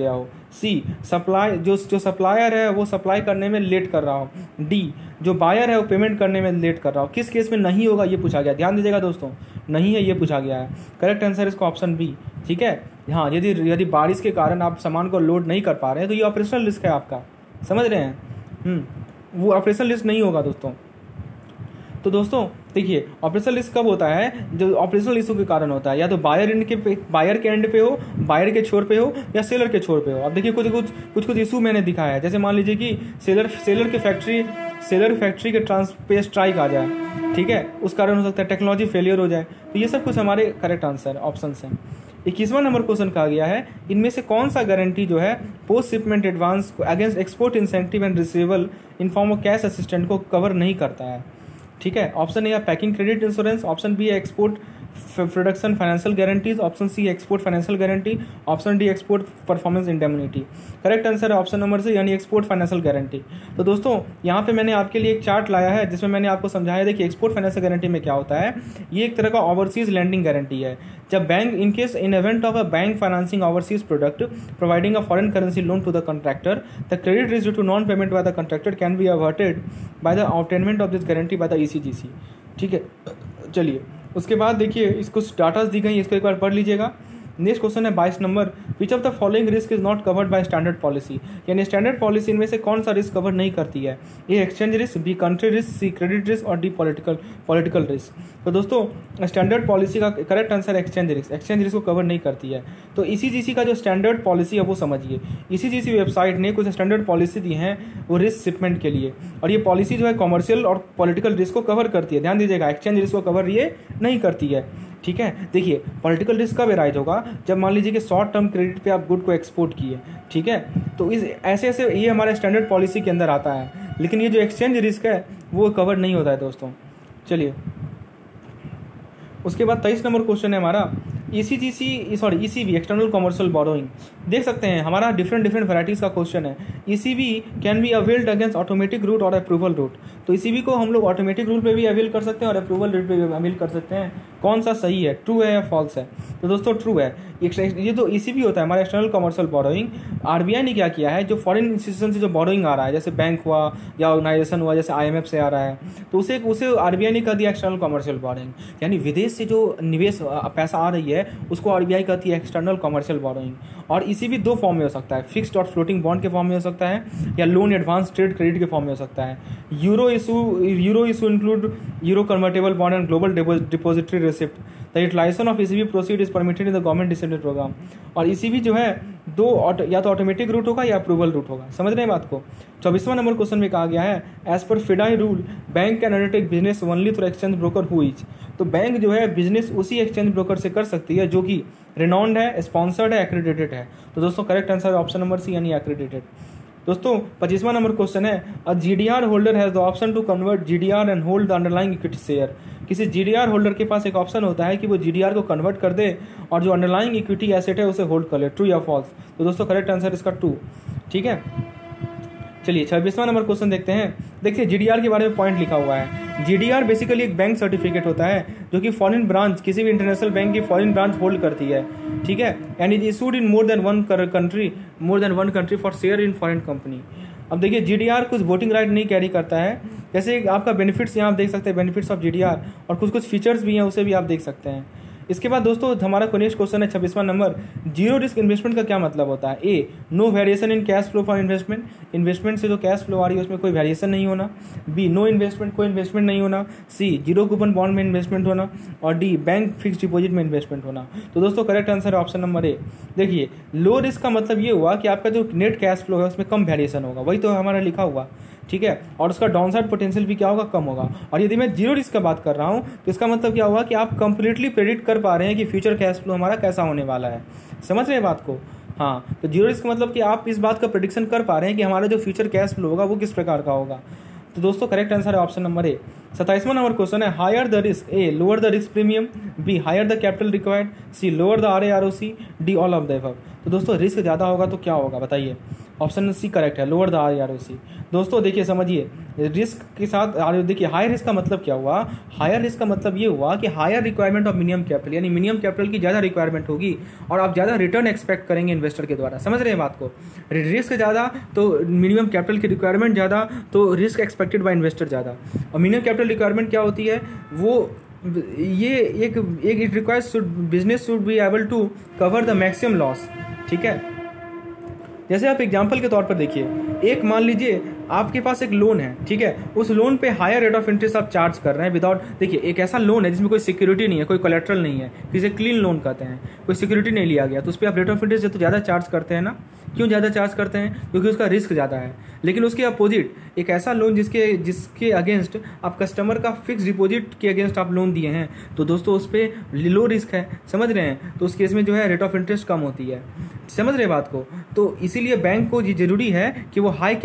सी सप्लाई जो सप्लायर है वो सप्लाई करने में लेट कर रहा हो। डी जो बायर है वो पेमेंट करने में लेट कर रहा हो। किस केस में नहीं होगा ये पूछा गया, ध्यान दीजिएगा दोस्तों, नहीं है ये पूछा गया है। करेक्ट आंसर इसका ऑप्शन बी। ठीक है, हाँ, यदि बारिश के कारण आप सामान को लोड नहीं कर पा रहे हैं तो ये ऑपरेशनल रिस्क है आपका, समझ रहे हैं। वो ऑपरेशनल रिस्क नहीं होगा दोस्तों। तो दोस्तों देखिए, ऑपरेशनल रिस्क कब होता है, जो ऑपरेशनल इशू के कारण होता है, या तो बायर के एंड पे हो, बायर के छोर पे हो, या सेलर के छोर पे हो। अब देखिए कुछ इशू मैंने दिखाया है, जैसे मान लीजिए कि सेलर फैक्ट्री के पे स्ट्राइक आ जाए, ठीक है, उस कारण हो सकता है टेक्नोलॉजी फेलियर हो जाए। तो ये सब कुछ हमारे करेक्ट आंसर ऑप्शन हैं। 21वां नंबर क्वेश्चन कहा गया है, इनमें से कौन सा गारंटी जो है post shipment advance against export incentive and receivable in form of cash assistant को कवर नहीं करता है। ठीक है, ऑप्शन ए है packing credit insurance, option B है export production financial guarantees, option C export financial guarantee, option D export performance indemnity. Correct answer है option number C, यानी एक्सपोर्ट फाइनेंशियल गारंटी। तो दोस्तों यहाँ पे मैंने आपके लिए एक चार्ट लाया है जिसमें मैंने आपको समझाया, देखिए एक्सपोर्ट फाइनेंशियल गारंटी में क्या होता है। ये एक तरह का ओवरसीज लैंडिंग गारंटी है। जब bank in case in event of a bank financing overseas product providing a foreign currency loan to the contractor, the credit risk due to non payment by the contractor can be averted by the obtainment of this guarantee by the ECGC। ठीक है, चलिए उसके बाद देखिए इसको datas दी गई, इसको एक बार पढ़ लीजिएगा। नेक्स्ट क्वेश्चन है 22 number, which of the following risk is not covered by standard policy, यानी स्टैंडर्ड पॉलिसी इनमें से कौन सा रिस्क कवर नहीं करती है। A exchange risk, B country risk, C credit risk और डी पॉलिटिकल रिस्क। तो दोस्तों स्टैंडर्ड पॉलिसी का करेक्ट आंसर एक्सचेंज रिस्क को कवर नहीं करती है। तो ECGC का जो स्टैंडर्ड पॉलिसी है वो समझिए। ECGC वेबसाइट ने कुछ स्टैंडर्ड पॉलिसी दी हैं वो रिस्क शिपमेंट के लिए, और ये पॉलिसी जो है कॉमर्शियल और पॉलिटिकल रिस्क को कवर करती है। ध्यान दीजिएगा, एक्सचेंज रिस्क को कवर ये नहीं करती है। ठीक है, देखिए पॉलिटिकल रिस्क कब एराइज होगा, जब मान लीजिए कि शॉर्ट टर्म क्रेडिट पे आप गुड को एक्सपोर्ट किए। ठीक है, तो इस ऐसे ये हमारे स्टैंडर्ड पॉलिसी के अंदर आता है, लेकिन ये जो एक्सचेंज रिस्क है वो कवर नहीं होता है दोस्तों। चलिए उसके बाद 23 नंबर क्वेश्चन है हमारा, ECB एक्सटर्नल कमर्शियल बोरोइंग। देख सकते हैं हमारा डिफरेंट वैराइटीज़ का क्वेश्चन है। ECB can be availed against automatic route और अप्रूवल रूट। तो ECB को हम लोग ऑटोमेटिक रूट पे भी अवेल कर सकते हैं और अप्रूवल रूट पे भी अवेल कर सकते हैं। कौन सा सही है, ट्रू है या फॉल्स है? तो दोस्तों ट्रू है। ये जो ECB होता है हमारा एक्सटर्नल कमर्शियल बोरोइंग, RBI ने क्या किया है, जो फॉरेन इंस्टीट्यूशन से जो बोरोइंग आ रहा है, जैसे बैंक हुआ या ऑर्गेनाइजेशन हुआ, जैसे IMF से आ रहा है, तो उसे RBI ने कर दिया एक्सटर्नल कमर्शियल बोरोइंग। यानी विदेश से जो निवेश पैसा आ रही है उसको RBI कहती है एक्सटर्नल कमर्शियल बोरोइंग। और ECB दो फॉर्म में हो सकता है, फिक्स्ड और फ्लोटिंग बॉन्ड के फॉर्म में हो सकता है, या लोन एडवांस ट्रेड क्रेडिट के फॉर्म में हो सकता है। Euro issue include euro convertible bond and global depository receipt. The utilisation of ECB proceed is permitted in the government dissented programme. और ECB जो है या तो ऑटोमेटिक रूट होगा या अप्रूवल रूट होगा। समझ रहे हैं बात को। 24वां नंबर क्वेश्चन में कहा गया है, as per FIDAI rule bank can undertake business only through exchange broker who is. तो बैंक जो है बिजनेस उसी एक्सचेंज ब्रोकर से कर सकती है जो कि रिनाउंड है, स्पॉन्सर्ड है, एक्रेडिटेड है। तो दोस्तों correct answer option number C, यानी एक्रेडिटेड। दोस्तों 25वां नंबर क्वेश्चन है, a GDR holder has the option to convert GDR and hold the underlying equity share. किसी GDR होल्डर के पास एक ऑप्शन होता है कि वो GDR को कन्वर्ट कर दे और जो अंडरलाइंग इक्विटी एसेट है उसे होल्ड कर ले। ट्रू या फॉल्स? तो दोस्तों करेक्ट आंसर इसका ट्रू। ठीक है, चलिए 26वां नंबर क्वेश्चन देखते हैं। देखिए GDR के बारे में पॉइंट लिखा हुआ है। GDR बेसिकली एक बैंक सर्टिफिकेट होता है जो कि फॉरेन ब्रांच, किसी भी इंटरनेशनल बैंक की फॉरेन ब्रांच होल्ड करती है। ठीक है, and is issued in more than one country for share in foreign company. अब देखिए GDR कुछ वोटिंग राइट नहीं कैरी करता है। जैसे आपका बेनिफिट्स यहाँ आप देख सकते हैं, बेनिफिट्स ऑफ GDR, और कुछ फीचर्स भी हैं उसे भी आप देख सकते हैं। इसके बाद दोस्तों हमारा नेक्स्ट क्वेश्चन है 26वां नंबर, जीरो रिस्क इन्वेस्टमेंट का क्या मतलब होता है? A, no variation in cash flow for investment से जो कैश फ्लो आ रही है उसमें कोई वेरिएशन नहीं होना। बी, नो इन्वेस्टमेंट, कोई इन्वेस्टमेंट नहीं होना। सी, जीरो कूपन बॉन्ड में इन्वेस्टमेंट होना। और डी, बैंक फिक्स डिपॉजिट में इन्वेस्टमेंट होना। तो दोस्तों करेक्ट आंसर है ऑप्शन नंबर ए। देखिए लो रिस्क का मतलब ये हुआ कि आपका जो नेट कैश फ्लो है उसमें कम वेरिएशन होगा, वही तो हमारा लिखा हुआ। ठीक है, और उसका डाउन साइड पोटेंशियल भी क्या होगा, कम होगा। और यदि मैं जीरो रिस्क का बात कर रहा हूँ तो इसका मतलब क्या होगा कि आप कंप्लीटली प्रेडिक्ट कर पा रहे हैं कि फ्यूचर कैश फ्लो हमारा कैसा होने वाला है। समझ रहे हैं बात को? हाँ, तो जीरो रिस्क मतलब कि आप इस बात का प्रेडिक्शन कर पा रहे हैं कि हमारा जो फ्यूचर कैश फ्लो होगा वो किस प्रकार का होगा। तो दोस्तों करेक्ट आंसर है ऑप्शन नंबर ए। 27वां नंबर क्वेश्चन है, higher the risk, A lower the risk premium, B higher the capital required, C lower the RA ROC, D all of the above. तो दोस्तों रिस्क ज़्यादा होगा तो क्या होगा बताइए? ऑप्शन सी करेक्ट है, लोअर द RAROC। दोस्तों देखिए समझिए, रिस्क के साथ देखिए हायर रिस्क का मतलब क्या हुआ, हायर रिस्क का मतलब ये हुआ कि higher requirement of minimum capital, यानी मिनिमम कैपिटल की ज़्यादा रिक्वायरमेंट होगी और आप ज़्यादा रिटर्न एक्सपेक्ट करेंगे इन्वेस्टर के द्वारा। समझ रहे हैं बात को, रिस्क ज़्यादा तो मिनिमम कैपिटल की रिक्वायरमेंट ज़्यादा तो रिस्क एक्सपेक्टेड बाय इन्वेस्टर ज़्यादा। और मिनिमम कैपिटल रिक्वायरमेंट क्या होती है, वो ये एक it requires business should be able to cover the maximum loss. ठीक है, जैसे आप एग्जाम्पल के तौर पर देखिए, एक मान लीजिए आपके पास एक लोन है, ठीक है, उस लोन पे हायर रेट ऑफ इंटरेस्ट आप चार्ज कर रहे हैं विदाउट, देखिए एक ऐसा लोन है जिसमें कोई सिक्योरिटी नहीं है, कोई कोलेट्रल नहीं है, जिसे क्लीन लोन कहते हैं, कोई सिक्योरिटी नहीं लिया गया, तो उस पर आप रेट ऑफ इंटरेस्ट तो ज़्यादा चार्ज करते हैं ना। क्यों ज़्यादा चार्ज करते हैं, क्योंकि उसका रिस्क ज़्यादा है। लेकिन उसके अपोजिट एक ऐसा लोन जिसके अगेंस्ट आप कस्टमर का फिक्स डिपॉजिट के अगेंस्ट आप लोन दिए हैं, तो दोस्तों उस पर लो रिस्क है, समझ रहे हैं, तो उस केस में जो है रेट ऑफ इंटरेस्ट कम होती है। समझ रहे बात को, तो इसीलिए बैंक को जरूरी है कि वो हाई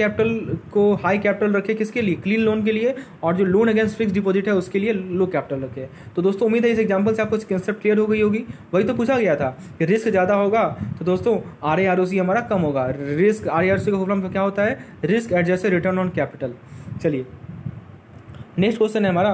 कैपिटल रखे, किसके लिए, क्लीन लोन के लिए, और जो लोन अगेंस्ट फिक्स डिपॉजिट है उसके लिए लो कैपिटल रखे। तो दोस्तों उम्मीद है इस एग्जांपल से आपको कंसेप्ट क्लियर हो गई होगी। वही तो पूछा गया था कि रिस्क ज़्यादा होगा तो दोस्तों RAROC हमारा कम होगा। रिस्क RAROC का फॉर्मूला क्या होता है, risk adjusted return on capital. चलिए नेक्स्ट क्वेश्चन है हमारा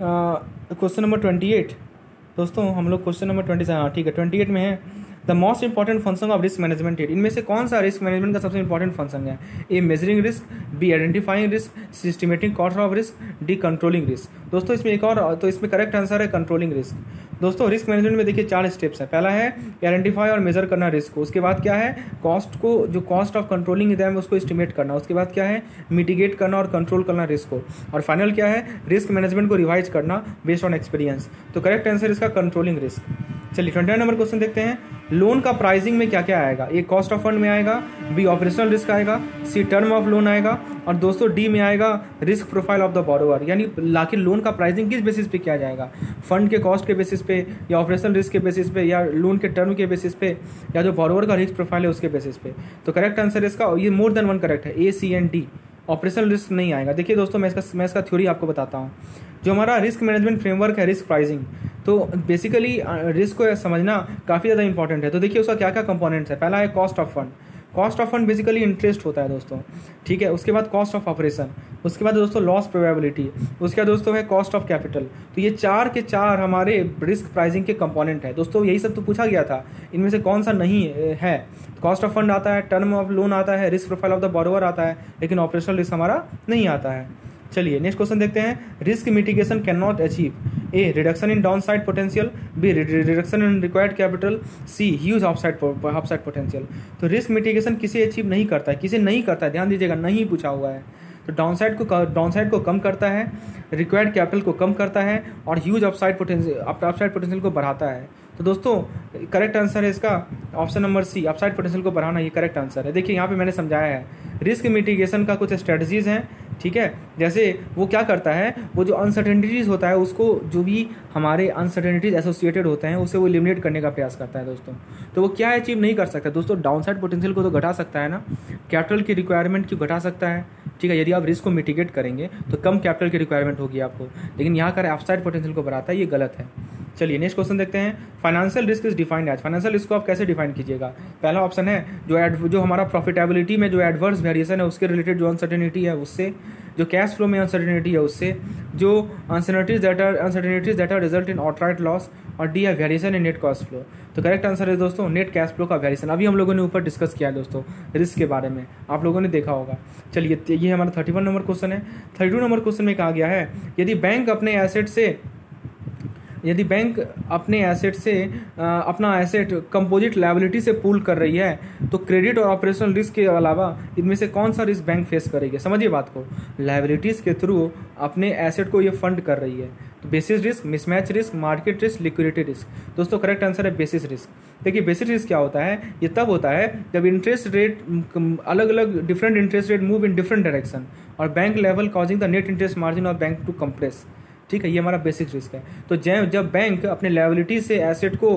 क्वेश्चन नंबर 28। दोस्तों हम लोग क्वेश्चन नंबर 20 हाँ ठीक है 28 में है, the most important function of risk management it, इनमें से कौन सा रिस्क मैनेजमेंट का सबसे इंपॉर्टेंट फंक्शन है। A measuring risk, B identifying risk, systematic cost of risk, D controlling risk. दोस्तों इसमें एक और, तो इसमें करेक्ट आंसर है कंट्रोलिंग रिस्क। दोस्तों रिस्क मैनेजमेंट में देखिए 4 स्टेप्स है। पहला है आइडेंटिफाई और मेजर करना रिस्क को, उसके बाद क्या है कॉस्ट को, जो कॉस्ट ऑफ कंट्रोलिंग है उसको एस्टिमेट करना, उसके बाद क्या है मिटिगेट करना और कंट्रोल करना रिस्क को, और फाइनल क्या है रिस्क मैनेजमेंट को रिवाइज करना बेस्ड ऑन एक्सपीरियंस। तो करेक्ट आंसर इसका कंट्रोलिंग रिस्क। चलिए 29 नंबर क्वेश्चन देखते हैं, लोन का प्राइसिंग में क्या क्या आएगा। ए कॉस्ट ऑफ फंड में आएगा, बी ऑपरेशनल रिस्क आएगा, सी टर्म ऑफ लोन आएगा, और दोस्तों डी में आएगा risk profile of the borrower. यानी लाखिर लोन का प्राइसिंग किस बेसिस पे किया जाएगा, फंड के कॉस्ट के बेसिस पे, या ऑपरेशनल रिस्क के बेसिस पे, या लोन के टर्म के बेसिस पे, या जो बोरोवर का रिस्क प्रोफाइल है उसके बेसिस पे। तो करेक्ट आंसर इसका, ये मोर देन वन करेक्ट है, A C and D. Operational risk नहीं आएगा। देखिए दोस्तों मैं इसका थ्योरी आपको बताता हूँ। जो हमारा रिस्क मैनेजमेंट फ्रेमवर्क है रिस्क प्राइसिंग, तो बेसिकली रिस्क को समझना काफ़ी ज़्यादा इंपॉर्टेंट है। तो देखिए उसका क्या क्या कंपोनेंट्स है। पहला है cost of fund, cost of fund basically interest होता है दोस्तों, ठीक है। उसके बाद कॉस्ट ऑफ ऑपरेशन, उसके बाद दोस्तों लॉस प्रोबेबिलिटी, उसके बाद दोस्तों है कॉस्ट ऑफ कैपिटल। तो ये 4 के 4 हमारे रिस्क प्राइसिंग के कंपोनेंट है दोस्तों। यही सब तो पूछा गया था, इनमें से कौन सा नहीं है। कॉस्ट ऑफ फंड आता है, टर्म ऑफ लोन आता है, risk profile of the borrower आता है, लेकिन ऑपरेशनल रिस्क हमारा नहीं आता है। चलिए नेक्स्ट क्वेश्चन देखते हैं, risk mitigation can not achieve. A reduction in downside potential, B reduction in required capital, C huge upside potential. तो रिस्क मिटिगेशन किसे अचीव नहीं करता है, किसे नहीं करता है, ध्यान दीजिएगा, नहीं पूछा हुआ है। तो डाउन साइड को कम करता है, रिक्वायर्ड कैपिटल को कम करता है, और ह्यूज अपसाइड पोटेंशियल को बढ़ाता है। तो दोस्तों करेक्ट आंसर है इसका option number C, upside potential को बढ़ाना, ये करेक्ट आंसर है। देखिए यहाँ पे मैंने समझाया है रिस्क मिटिगेशन का कुछ स्ट्रेटजीज हैं, ठीक है। जैसे वो क्या करता है, वो जो अनसर्टेनिटीज़ होता है उसको, जो भी हमारे अनसर्टेनिटीज एसोसिएटेड होते हैं उसे वो एलिमिनेट करने का प्रयास करता है दोस्तों। तो वो क्या अचीव नहीं कर सकता दोस्तों, डाउनसाइड पोटेंशियल को तो घटा सकता है ना, कैपिटल की रिक्वायरमेंट क्यों घटा सकता है, ठीक है। यदि आप रिस्क को मिटिगेट करेंगे तो कम कैपिटल की रिक्वायरमेंट होगी आपको, लेकिन यहाँ का अपसाइड पोटेंशियल को बढ़ाता है, ये गलत है। चलिए नेक्स्ट क्वेश्चन देखते हैं, financial risk is defined as. Financial risk को आप कैसे डिफाइन कीजिएगा। पहला ऑप्शन है जो हमारा प्रॉफिटेबिलिटी में जो एडवर्स वेरिएशन है उसके रिलेटेड जो अनसर्टेनिटी है उससे, जो कैश फ्लो में अनसर्टेनिटी है उससे, जो uncertainties that are result in outright loss, और डी है variation in net cost flow. तो करेक्ट आंसर है दोस्तों नेट कैश फ्लो का वेरिएशन। अभी हम लोगों ने ऊपर डिस्कस किया है दोस्तों रिस्क के बारे में, आप लोगों ने देखा होगा। चलिए ये हमारा 31 नंबर क्वेश्चन है। 32 नंबर क्वेश्चन में कहा गया है, यदि बैंक अपने एसेट से अपना एसेट कंपोजिट लायबिलिटी से पूल कर रही है, तो क्रेडिट और ऑपरेशनल रिस्क के अलावा इनमें से कौन सा रिस्क बैंक फेस करेगी। समझिए बात को, लायबिलिटीज़ के थ्रू अपने एसेट को ये फंड कर रही है। तो basis risk, mismatch risk, market risk, liquidity risk. दोस्तों करेक्ट आंसर है बेसिस रिस्क। देखिए बेसिस रिस्क क्या होता है, ये तब होता है जब इंटरेस्ट रेट अलग अलग different interest rate move in different direction और bank level causing the net interest margin of bank to compress, ठीक है। ये हमारा बेसिक रिस्क है। तो जब बैंक अपने लायबिलिटी से एसेट को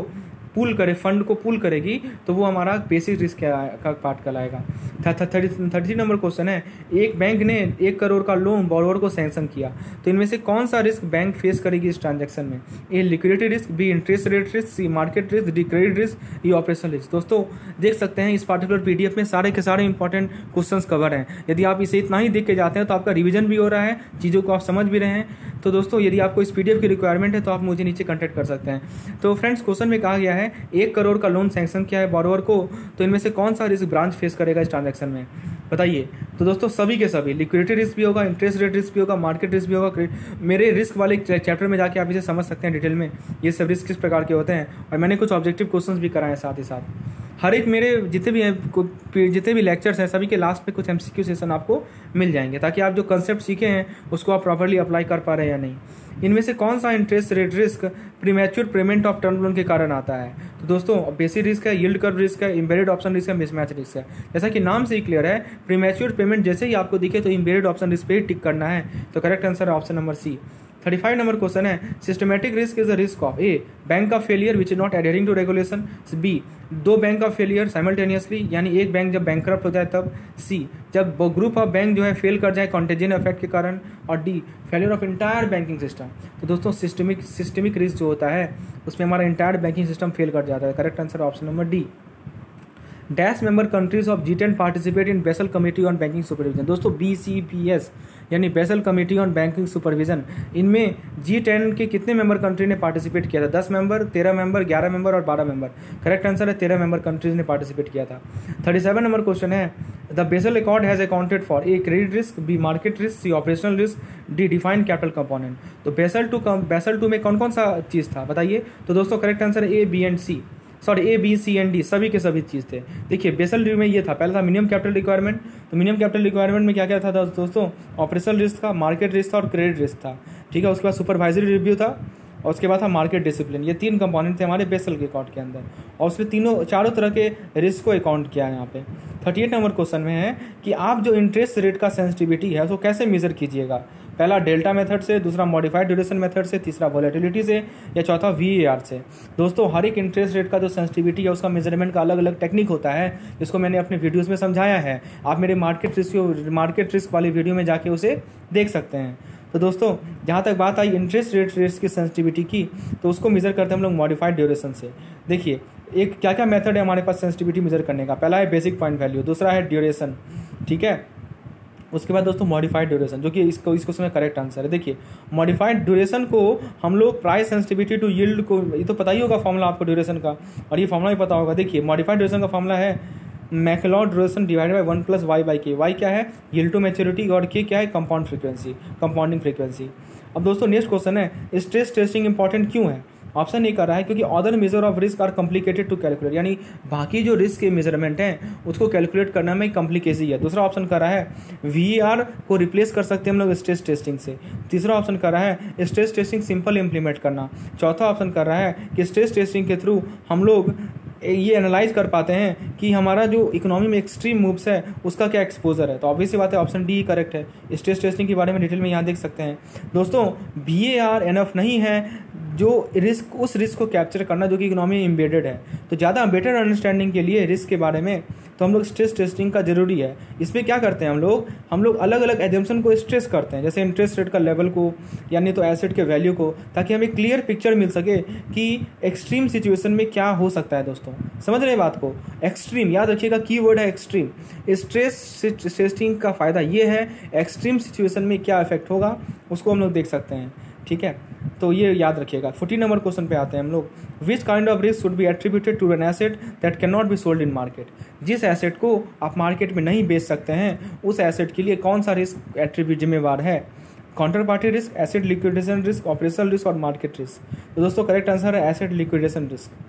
पूल करे, फंड को पूल करेगी, तो वो हमारा बेसिक रिस्क का पार्ट कहलाएगा। 33 नंबर क्वेश्चन है, एक बैंक ने 1 करोड़ का लोन बॉरोवर को सैंक्शन किया, तो इनमें से कौन सा रिस्क बैंक फेस करेगी इस ट्रांजैक्शन में? A liquidity risk, B interest rate risk, C market risk, D credit risk, E operational risk. दोस्तों देख सकते हैं इस पार्टिकुलर पीडीएफ में सारे के सारे इंपॉर्टेंट क्वेश्चंस कवर हैं। यदि आप इसे इतना ही देख के जाते हैं तो आपका रिवीजन भी हो रहा है, चीज़ों को आप समझ भी रहे हैं। तो दोस्तों यदि आपको इस पीडीएफ की रिक्वायरमेंट है तो आप मुझे नीचे कॉन्टैक्ट कर सकते हैं। तो फ्रेंड्स क्वेश्चन में कहा गया है 1 करोड़ का लोन सैंक्शन किया है बॉरोवर को, तो इनमें से कौन सा रिस्क ब्रांच फेस करेगा इस ट्रांजैक्शन में, बताइए। तो दोस्तों सभी के सभी, लिक्विडिटी रिस्क भी होगा, इंटरेस्ट रेट रिस्क भी होगा, मार्केट रिस्क भी होगा। मेरे रिस्क वाले चैप्टर में जाके आप इसे समझ सकते हैं डिटेल में, ये सब रिस्क किस प्रकार के होते हैं, और मैंने कुछ ऑब्जेक्टिव क्वेश्चंस भी कराए हैं साथ ही साथ। हर एक मेरे जितने भी लेक्चर्स हैं सभी के लास्ट में कुछ एमसीक्यू सेशन आपको मिल जाएंगे, ताकि आप जो कंसेप्ट सीखे हैं उसको आप प्रॉपर्ली अप्लाई कर पा रहे हैं या नहीं। इनमें से कौन सा interest rate risk premature payment of term loan के कारण आता है? तो दोस्तों बेसिक रिस्क है, यील्ड कर्व रिस्क है, एम्बेडेड ऑप्शन रिस्क है, मिसमैच रिस्क है। जैसा कि नाम से ही क्लियर है, प्रीमैच्योर पेमेंट जैसे ही आपको दिखे तो एम्बेडेड ऑप्शन रिस्क पे ही टिक करना है। तो करेक्ट आंसर है option number C. 35 number question है, systematic risk is the risk of A bank of failure which is not adhering to regulation, B 2 bank of failure simultaneously, यानी एक bank जब bankrupt हो जाए तब, सी जब ग्रुप ऑफ बैंक जो है फेल कर जाए कॉन्टेजियन इफेक्ट के कारण, और D failure of entire banking system. तो दोस्तों सिस्टमिक रिस्क जो होता है उसमें हमारा इंटायर बैंकिंग सिस्टम फेल कर जाता है। Correct answer option number D. Dash member countries of G10 participate in Basel committee on banking supervision. दोस्तों BCPS यानी Basel committee on banking supervision, इनमें G10 के कितने मेंबर कंट्री ने पार्टिसिपेट किया था? 10 मेंबर, 13 मेंबर, 11 मेंबर और 12 मेंबर। करेक्ट आंसर है 13 मेंबर कंट्रीज ने पार्टिसिपेट किया था। 37 नंबर क्वेश्चन है, the Basel accord has accounted for A credit risk, B market risk, C operational risk, D defined capital component. तो Basel two में कौन कौन सा चीज़ था बताइए? तो दोस्तों करेक्ट आंसर है A B C and D, सभी के सभी चीज़ थे। देखिए बेसल रिव्यू में ये था, पहला था मिनिमम कैपिटल रिक्वायरमेंट। तो मिनिमम कैपिटल रिक्वायरमेंट में क्या क्या था दोस्तों? ऑपरेशनल रिस्क था, मार्केट रिस्क था और क्रेडिट रिस्क था। ठीक है, उसके बाद सुपरवाइजरी रिव्यू था और उसके बाद था मार्केट डिसिप्लिन। ये 3 कंपोनेंट थे हमारे बेसल के अकाउंट के अंदर, और उसमें चारों तरह के रिस्क को अकाउंट किया है यहाँ पे। 38 नंबर क्वेश्चन में है कि आप जो इंटरेस्ट रेट का सेंसिटिविटी है उसको कैसे मेजर कीजिएगा? पहला डेल्टा मेथड से, दूसरा मॉडिफाइड ड्यूरेशन मेथड से, तीसरा वॉलेटिलिटी से, या चौथा VAR से। दोस्तों हर एक इंटरेस्ट रेट का जो सेंसिटिविटी है उसका मेजरमेंट का अलग अलग टेक्निक होता है, जिसको मैंने अपने वीडियोस में समझाया है। आप मेरे मार्केट रिस्क वाली वीडियो में जाके उसे देख सकते हैं। तो दोस्तों जहाँ तक बात आई इंटरेस्ट रेट्स की सेंसिटिविटी की, तो उसको मेजर करते हैं हम लोग मॉडिफाइड ड्यूरेशन से। देखिए एक क्या क्या मेथड है हमारे पास सेंसिटिविटी मेजर करने का? पहला है बेसिक पॉइंट वैल्यू, दूसरा है ड्यूरेशन, ठीक है। उसके बाद दोस्तों मॉडिफाइड ड्यूरेशन, जो कि इस क्वेश्चन में करेक्ट आंसर है। देखिए मॉडिफाइड ड्यूरेशन को हम लोग प्राइस सेंसिटिविटी टू यील्ड को, ये तो पता ही होगा फॉर्मूला आपको ड्यूरेशन का, और ये फॉर्मूला भी पता होगा। देखिए मॉडिफाइड ड्यूरेशन का फॉर्मूला है Macaulay duration divided by 1 + y / k। y क्या है? यील्ड टू मैच्योरिटी, और k क्या है? Compounding frequency. अब दोस्तों नेक्स्ट क्वेश्चन है, स्ट्रेस टेस्टिंग इंपॉर्टेंट क्यों है? ऑप्शन ए कर रहा है क्योंकि other measure of risk are complicated to calculate, यानी बाकी जो रिस्क के मेजरमेंट हैं उसको कैलकुलेट करने में कॉम्प्लिकेसी है। दूसरा ऑप्शन कर रहा है VAR को रिप्लेस कर सकते हैं हम लोग स्ट्रेस टेस्टिंग से। तीसरा ऑप्शन कर रहा है स्ट्रेस टेस्टिंग सिंपल इंप्लीमेंट करना। चौथा ऑप्शन कर रहा है कि स्ट्रेस टेस्टिंग के थ्रू हम लोग ये एनालाइज कर पाते हैं कि हमारा जो इकोनॉमी में एक्सट्रीम मूव्स है उसका क्या एक्सपोजर है। तो ऑब्वियस सी बात है ऑप्शन डी करेक्ट है। स्ट्रेस टेस्टिंग के बारे में डिटेल में यहाँ देख सकते हैं। दोस्तों VAR एनफ नहीं है जो रिस्क, उस रिस्क को कैप्चर करना जो कि इकोनॉमी में एम्बेडेड है। तो ज़्यादा बेटर अंडरस्टैंडिंग के लिए रिस्क के बारे में तो हम लोग स्ट्रेस टेस्टिंग का जरूरी है। इसमें क्या करते हैं हम लोग अलग अलग एजम्पशन को स्ट्रेस करते हैं, जैसे इंटरेस्ट रेट का लेवल को, यानी तो एसेट के वैल्यू को, ताकि हमें क्लियर पिक्चर मिल सके कि एक्सट्रीम सिचुएशन में क्या हो सकता है। दोस्तों समझ रहे हैं बात को? एक्सट्रीम याद रखिएगा, कीवर्ड है एक्सट्रीम। स्ट्रेस टेस्टिंग का फ़ायदा ये है एक्सट्रीम सिचुएशन में क्या इफेक्ट होगा उसको हम लोग देख सकते हैं, ठीक है। तो ये याद रखिएगा। 40 नंबर क्वेश्चन पे आते हैं हम लोग। Which kind of risk should be attributed to an asset that can not be sold in market? जिस एसेट को आप मार्केट में नहीं बेच सकते हैं उस एसेट के लिए कौन सा रिस्क एट्रीब्यूट जिम्मेवार है? Counter party risk, asset liquidation risk, operational risk और मार्केट रिस्क। तो दोस्तों करेक्ट आंसर है asset liquidation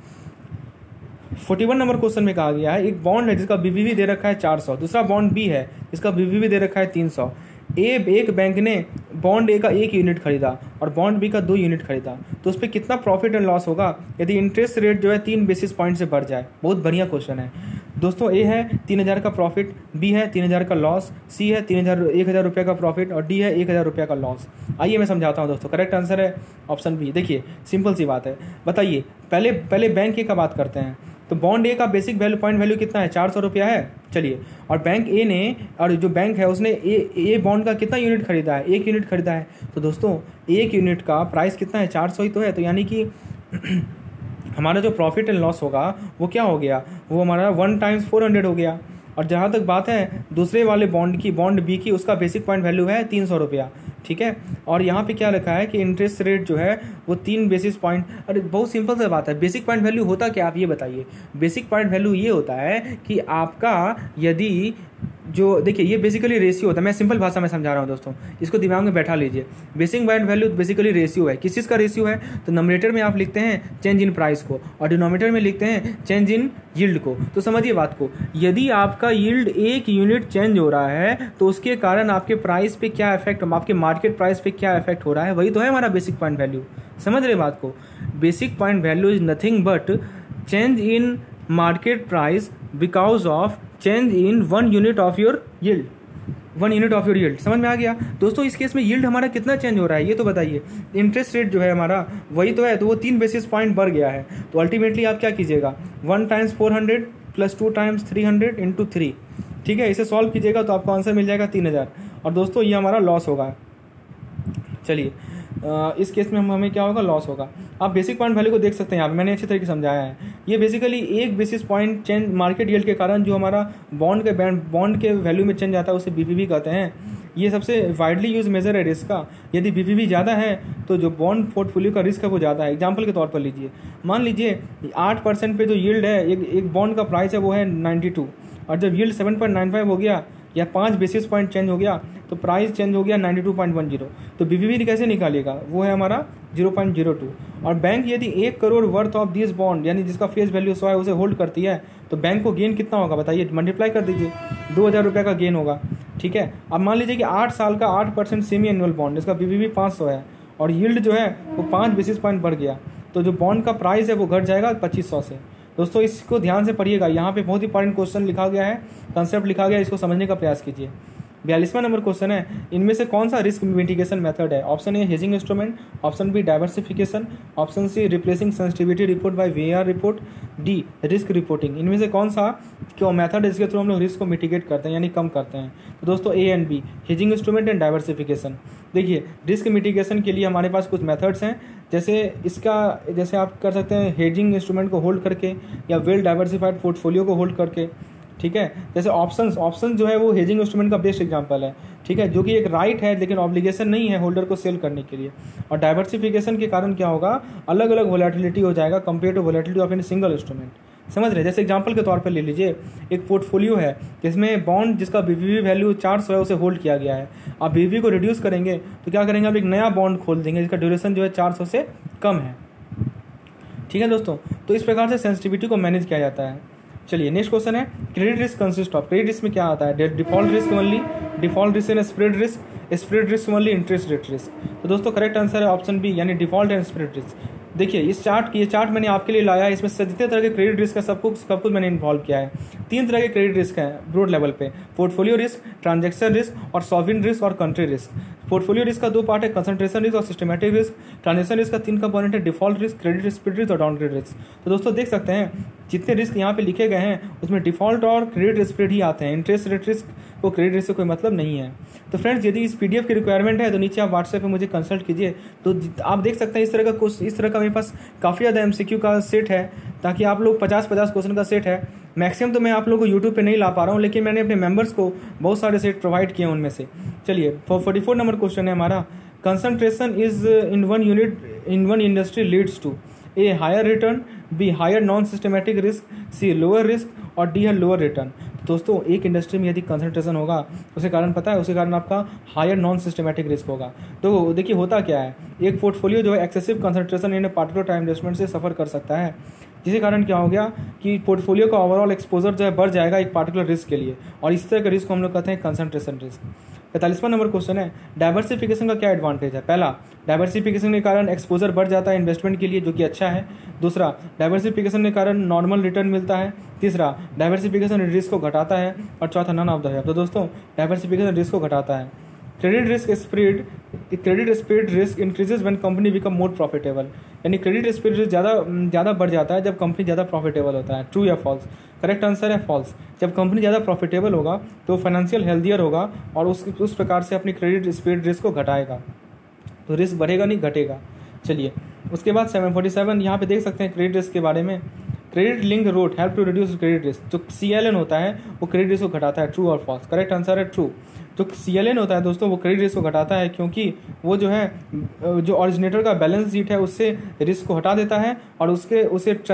risk. 41 number question में कहा गया है एक बॉन्ड है जिसका BBB दे रखा है 400, दूसरा बॉन्ड B है जिसका BBB दे रखा है 300। एक बैंक ने बॉन्ड ए का 1 यूनिट खरीदा और बॉन्ड बी का 2 यूनिट खरीदा, तो उस पर कितना प्रॉफिट एंड लॉस होगा यदि इंटरेस्ट रेट जो है 3 बेसिस पॉइंट से बढ़ जाए? बहुत बढ़िया क्वेश्चन है। दोस्तों ए है 3,000 का प्रॉफिट, बी है 3,000 का लॉस, सी है 1,000 रुपये का प्रॉफिट और डी है 1,000 रुपये का लॉस। आइए मैं समझाता हूँ दोस्तों। करेक्ट आंसर है ऑप्शन बी। देखिए सिंपल सी बात है। बताइए पहले बैंक ए का बात करते हैं। तो बॉन्ड ए का बेसिक वैल्यू पॉइंट वैल्यू कितना है, 400 रुपया है। चलिए, और बैंक ए ने, और जो बैंक है उसने ए बॉन्ड का कितना यूनिट खरीदा है, 1 यूनिट खरीदा है। तो दोस्तों 1 यूनिट का प्राइस कितना है, 400 ही तो है। तो यानी कि हमारा जो प्रॉफिट एंड लॉस होगा वो क्या हो गया, वो हमारा 1 × 400 हो गया। और जहाँ तक बात है दूसरे वाले बॉन्ड की, बॉन्ड बी की, उसका बेसिक पॉइंट वैल्यू है 300 रुपया, ठीक है। और यहाँ पे क्या लिखा है कि इंटरेस्ट रेट जो है वो 3 बेसिस पॉइंट। अरे बहुत सिंपल सा बात है। बेसिक पॉइंट वैल्यू होता क्या, आप ये बताइए। बेसिक पॉइंट वैल्यू ये होता है कि आपका यदि जो, देखिए ये बेसिकली रेशियो होता है। मैं सिंपल भाषा में समझा रहा हूँ दोस्तों, इसको दिमाग में बैठा लीजिए। Basic point value basically ratio है। किस चीज़ का रेशियो है, तो नंबरेटर में आप लिखते हैं चेंज इन प्राइस को और डिनोमिनेटर में लिखते हैं चेंज इन यील्ड को। तो समझिए बात को, यदि आपका यील्ड 1 यूनिट चेंज हो रहा है तो उसके कारण आपके प्राइस पे क्या इफेक्ट, आपके मार्केट प्राइस पे क्या इफेक्ट हो रहा है, वही तो है हमारा बेसिक पॉइंट वैल्यू। समझ रहे बात को। Basic point value is nothing but change in market price because of change in 1 unit of your yield, 1 unit of your yield. समझ में आ गया दोस्तों। इस केस में यील्ड हमारा कितना चेंज हो रहा है ये तो बताइए। इंटरेस्ट रेट जो है हमारा वही तो है, तो वो 3 बेसिस पॉइंट बढ़ गया है। तो अल्टीमेटली आप क्या कीजिएगा, 1 × 400 + 2 × 300 × 3, ठीक है। इसे सॉल्व कीजिएगा तो आपको आंसर मिल जाएगा 3,000। और दोस्तों ये हमारा लॉस होगा। चलिए इस केस में हमें क्या होगा, लॉस होगा। आप बेसिक पॉइंट वैल्यू को देख सकते हैं, यहाँ मैंने अच्छी तरीके से समझाया है। ये basically 1 basis point change market yield के कारण जो हमारा बॉन्ड के वैल्यू में चेंज आता है उसे बीपीवी कहते हैं। ये सबसे वाइडली यूज मेजर है रिस्क का। यदि बीपीवी ज़्यादा है तो जो बॉन्ड पोर्टफोलियो का रिस्क है वो ज़्यादा है। एग्जाम्पल के तौर पर लीजिए, मान लीजिए 8% पे जो यील्ड है, एक बॉन्ड का प्राइस है वो है 92, और जब यील्ड 7.95 हो गया या 5 बेसिस पॉइंट चेंज हो गया तो प्राइस चेंज हो गया 92.10। तो बीपीवी कैसे निकालेगा, वो है हमारा 0.02। और बैंक यदि 1 crore worth of this bond, यानी जिसका फेस वैल्यू 100 है, उसे होल्ड करती है तो बैंक को गेन कितना होगा बताइए, मल्टीप्लाई कर दीजिए, 2,000 रुपये का गेन होगा, ठीक है। अब मान लीजिए कि 8 साल का 8% सेमी एनुअल बॉन्ड, जिसका बीपीवी 500 है और यील्ड जो है वो 5 बेसिस पॉइंट बढ़ गया, तो जो बॉन्ड का प्राइस है वो घट जाएगा 2,500 से। दोस्तों इसको ध्यान से पढ़िएगा, यहाँ पे बहुत इंपॉर्टेंट क्वेश्चन लिखा गया है, कंसेप्ट लिखा गया है, इसको समझने का प्रयास कीजिए। 42वां नंबर क्वेश्चन है, इनमें से कौन सा रिस्क मिटिगेशन मेथड है। Option A hedging instrument, option B diversification, option C replacing sensitivity report by VR report, D risk reporting. इनमें से कौन सा क्यों मेथड है इसके थ्रू हम लोग रिस्क को मिटिगेट करते हैं यानी कम करते हैं। तो दोस्तों A and B, hedging instrument and diversification. देखिए रिस्क मिटिगेशन के लिए हमारे पास कुछ मेथड्स हैं, जैसे आप कर सकते हैं हेजिंग इंस्ट्रूमेंट को होल्ड करके या वेल डाइवर्सिफाइड पोर्टफोलियो को होल्ड करके, ठीक है। जैसे ऑप्शन जो है वो हेजिंग इंस्ट्रूमेंट का बेस्ट एग्जांपल है, ठीक है, जो कि एक राइट है लेकिन ऑब्लिगेशन नहीं है होल्डर को सेल करने के लिए। और डाइवर्सिफिकेशन के कारण क्या होगा, अलग अलग वोलेटिलिटी हो जाएगा compare to volatility of any single instrument. समझ रहे। जैसे एग्जांपल के तौर पर ले लीजिए, एक पोर्टफोलियो है जिसमें बॉन्ड जिसका बीपीवी वैल्यू 400 है उसे होल्ड किया गया है। आप बीपीवी को रिड्यूस करेंगे तो क्या करेंगे, आप एक नया बॉन्ड खोल देंगे जिसका ड्यूरेशन जो है 400 से कम है, ठीक है दोस्तों। तो इस प्रकार से सेंसिटिविटी को मैनेज किया जाता है। चलिए नेक्स्ट क्वेश्चन है, credit risk consist of. Credit risk में क्या आता है, default risk only, default risk and spread risk, spread risk only, interest rate risk. तो दोस्तों करेक्ट आंसर है ऑप्शन बी यानी डिफॉल्ट एंड स्प्रेड रिस्क। देखिए ये चार्ट मैंने आपके लिए लाया है, इसमें जितने तरह के क्रेडिट रिस्क है सब कुछ मैंने इन्वॉल्व किया है। 3 तरह के क्रेडिट रिस्क हैं ब्रॉड लेवल पे, पोर्टफोलियो रिस्क, ट्रांजैक्शन रिस्क और सॉवरेन रिस्क और कंट्री रिस्क। पोर्टफोलियो रिस्क का 2 पार्ट है, कंसंट्रेशन रिस्क और सिस्टमैटिक रिस्क। ट्रांजैक्शन रिस्क का 3 कंपोनेंट है, default risk, credit spread risk और डाउनग्रेड रिस्क। तो दोस्तों देख सकते हैं जितने रिस्क यहाँ पे लिखे गए हैं उसमें डिफॉल्ट और क्रेडिट स्प्रेड ही आते हैं, इंटरेस्ट रेट रिस्क को क्रेडिट रिस्क से कोई मतलब नहीं है। तो फ्रेंड्स यदि इस पीडीएफ की रिक्वायरमेंट है तो नीचे आप व्हाट्सएप पे मुझे कंसल्ट कीजिए। तो आप देख सकते हैं इस तरह का मेरे पास काफ़ी ज़्यादा एमसीक्यू का सेट है, ताकि आप लोग 50-50 क्वेश्चन का सेट है। मैक्सिमम तो मैं आप लोगों को यूट्यूब पे नहीं ला पा रहा हूँ, लेकिन मैंने अपने मेंबर्स को बहुत सारे सेट प्रोवाइड किए उनमें से। चलिए 44 नंबर क्वेश्चन है हमारा, concentration is in 1 unit in 1 industry leads to A higher return, B higher non systematic risk, C lower risk और डी है लोअर रिटर्न। दोस्तों एक इंडस्ट्री में यदि कंसंट्रेशन होगा उसके कारण पता है, उसके कारण आपका हायर नॉन सिस्टमेटिक रिस्क होगा। तो देखिए होता क्या है, एक पोर्टफोलियो जो है excessive concentration in particular time investment से सफ़र कर सकता है, जिसके कारण क्या हो गया कि पोर्टफोलियो का ओवरऑल एक्सपोजर जो है बढ़ जाएगा एक पार्टिकुलर रिस्क के लिए, और इस तरह के रिस्क को हम लोग कहते हैं कंसंट्रेशन रिस्क। 45वां नंबर क्वेश्चन है, डाइवर्सिफिकेशन का क्या एडवांटेज है। पहला, डाइवर्सिफिकेशन के कारण एक्सपोजर बढ़ जाता है इन्वेस्टमेंट के लिए, जो कि अच्छा है। दूसरा, डाइवर्सिफिकेशन के कारण नॉर्मल रिटर्न मिलता है। तीसरा, डाइवर्सिफिकेशन रिस्क को घटाता है। और चौथा, नन ऑफ द अबव। तो दोस्तों डाइवर्सिफिकेशन रिस्क को घटाता है। Credit spread risk increases when company become more profitable, यानी क्रेडिट स्प्रेड रिस्क ज़्यादा बढ़ जाता है जब कंपनी ज़्यादा प्रॉफिटेबल होता है। ट्रू या फॉल्स? करेक्ट आंसर है फॉल्स। जब कंपनी ज़्यादा प्रॉफिटेबल होगा तो फाइनेंशियल हेल्दियर होगा और उस प्रकार से अपनी क्रेडिट स्प्रेड रिस्क को घटाएगा, तो रिस्क बढ़ेगा नहीं घटेगा। चलिए उसके बाद 747 यहाँ पे देख सकते हैं क्रेडिट रिस्क के बारे में। Credit link road help to reduce credit risk. जो CLN होता है वो क्रेडिट रिस्क को घटाता है। ट्रू और फॉल्स? करेक्ट आंसर है ट्रू। जो CLN होता है दोस्तों वो क्रेडिट रिस्क को घटाता है, क्योंकि वो जो है जो ऑरिजिनेटर का बैलेंस शीट है उससे रिस्क को हटा देता है और उसे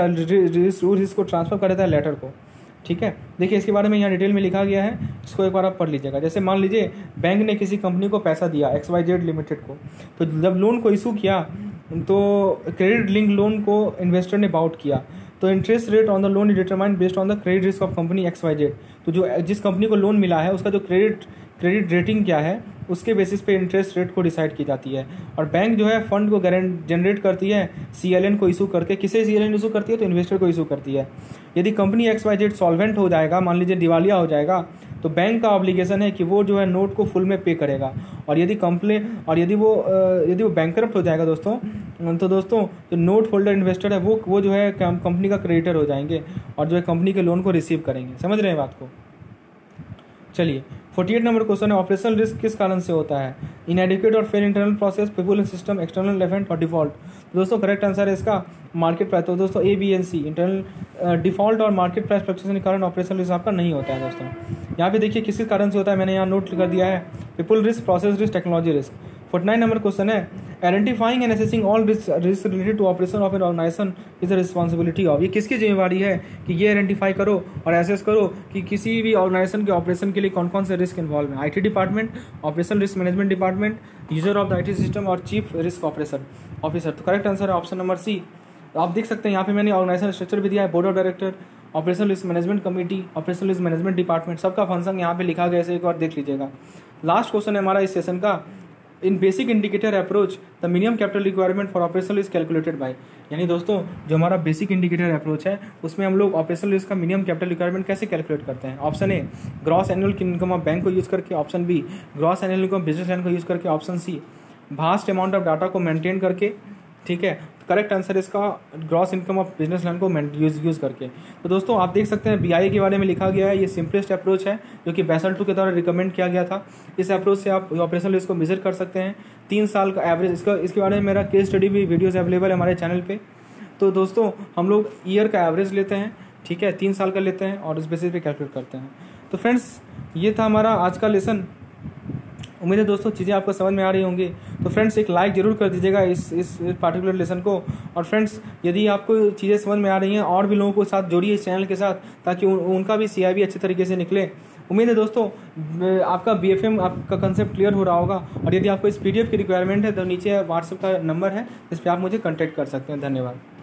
रिस्क को ट्रांसफर कर देता है लेटर को। ठीक है, देखिए इसके बारे में यहाँ डिटेल में लिखा गया है, इसको एक बार आप पढ़ लीजिएगा। जैसे मान लीजिए बैंक ने किसी कंपनी को पैसा दिया XYZ लिमिटेड को, तो जब लोन को इशू किया तो क्रेडिट लिंक लोन को इन्वेस्टर ने बाउट किया, तो interest rate on the loan is determined based on the credit risk of company XYZ। तो जो जिस कंपनी को लोन मिला है उसका जो क्रेडिट रेटिंग क्या है उसके बेसिस पे इंटरेस्ट रेट को डिसाइड की जाती है। और बैंक जो है फंड को जनरेट करती है CLN को इशू करके। किसे CLN इशू करती है? तो इन्वेस्टर को इशू करती है। यदि कंपनी XYZ सॉल्वेंट हो जाएगा, मान लीजिए दिवालिया हो जाएगा, तो बैंक का ऑब्लिगेशन है कि वो जो है नोट को फुल में पे करेगा। और यदि वो बैंकरप्ट हो जाएगा दोस्तों, तो दोस्तों जो नोट होल्डर इन्वेस्टर है वो जो है कंपनी का क्रेडिटर हो जाएंगे और जो है कंपनी के लोन को रिसीव करेंगे। समझ रहे हैं बात को? चलिए 48 नंबर क्वेश्चन है, ऑपरेशनल रिस्क किस कारण से होता है? इनएडिक्वेट और fail internal process, people in system, external event और डिफॉल्ट। दोस्तों करेक्ट आंसर है इसका मार्केट प्राइस। तो दोस्तों A, B and C, internal default और मार्केट प्राइस फ्लक्चुएशन के कारण ऑपरेशनल रिस्क आपका नहीं होता है दोस्तों। यहाँ पे देखिए किस कारण से होता है, मैंने यहाँ नोट कर दिया है, people risk, process risk, technology risk. 49 number question है, identifying and assessing all risk related to operation of an organization is the responsibility of. ये किसकी जिम्मेवारी है कि ये आइडेंटिफाई करो और एसेस करो कि किसी भी ऑर्गेनाइजेशन के ऑपरेशन के लिए कौन कौन से रिस्क इन्वॉल्व है? IT department, operation risk management department, user of the IT system और चीफ रिस्क ऑफिसर। तो करेक्ट आंसर है ऑप्शन नंबर C। तो आप देख सकते हैं यहाँ पे मैंने ऑर्गेनाइजेशन स्ट्रक्चर भी दिया है, board of director, operational risk management committee, operational risk management department, सबका फंक्शन यहाँ पे लिखा गया है, एक बार देख लीजिएगा। लास्ट क्वेश्चन है हमारा इस सेशन का, in basic indicator approach the minimum capital requirement for operational is calculated by. यानी दोस्तों जो हमारा बेसिक इंडिकेटर अप्रोच है उसमें हम लोग ऑपरेशनल रिस्क का मिनिमम कैपिटल रिक्वायरमेंट कैसे कैलकुलेट करते हैं? Option A, gross annual income of bank को यूज करके। Option B, gross annual income business line को यूज करके। Option C, vast amount of data को मेंटेन करके। ठीक है, करेक्ट आंसर इसका gross income of business line को यूज करके। तो दोस्तों आप देख सकते हैं BI के बारे में लिखा गया है, ये सिंपलेस्ट अप्रोच है जो कि बेसल 2 के द्वारा रिकमेंड किया गया था। इस अप्रोच से आप ऑपरेशनल रिस्क को मेजर कर सकते हैं। 3 साल का एवरेज, इसके बारे में मेरा केस स्टडी भी वीडियोस अवेलेबल है हमारे चैनल पे। तो दोस्तों हम लोग ईयर का एवरेज लेते हैं, ठीक है, 3 साल का लेते हैं और इस बेसिस पे कैलकुलेट करते हैं। तो फ्रेंड्स ये था हमारा आज का लेसन। उम्मीद है दोस्तों चीज़ें आपको समझ में आ रही होंगी। तो फ्रेंड्स एक लाइक जरूर कर दीजिएगा इस पार्टिकुलर लेसन को। और फ्रेंड्स यदि आपको चीज़ें समझ में आ रही हैं और भी लोगों को साथ जोड़िए इस चैनल के साथ, ताकि उनका भी CIB अच्छे तरीके से निकले। उम्मीद है दोस्तों आपका BFM आपका कंसेप्ट क्लियर हो रहा होगा। और यदि आपको इस PDF की रिक्वायरमेंट है तो नीचे व्हाट्सएप का नंबर है, इस पर आप मुझे कॉन्टैक्ट कर सकते हैं। धन्यवाद।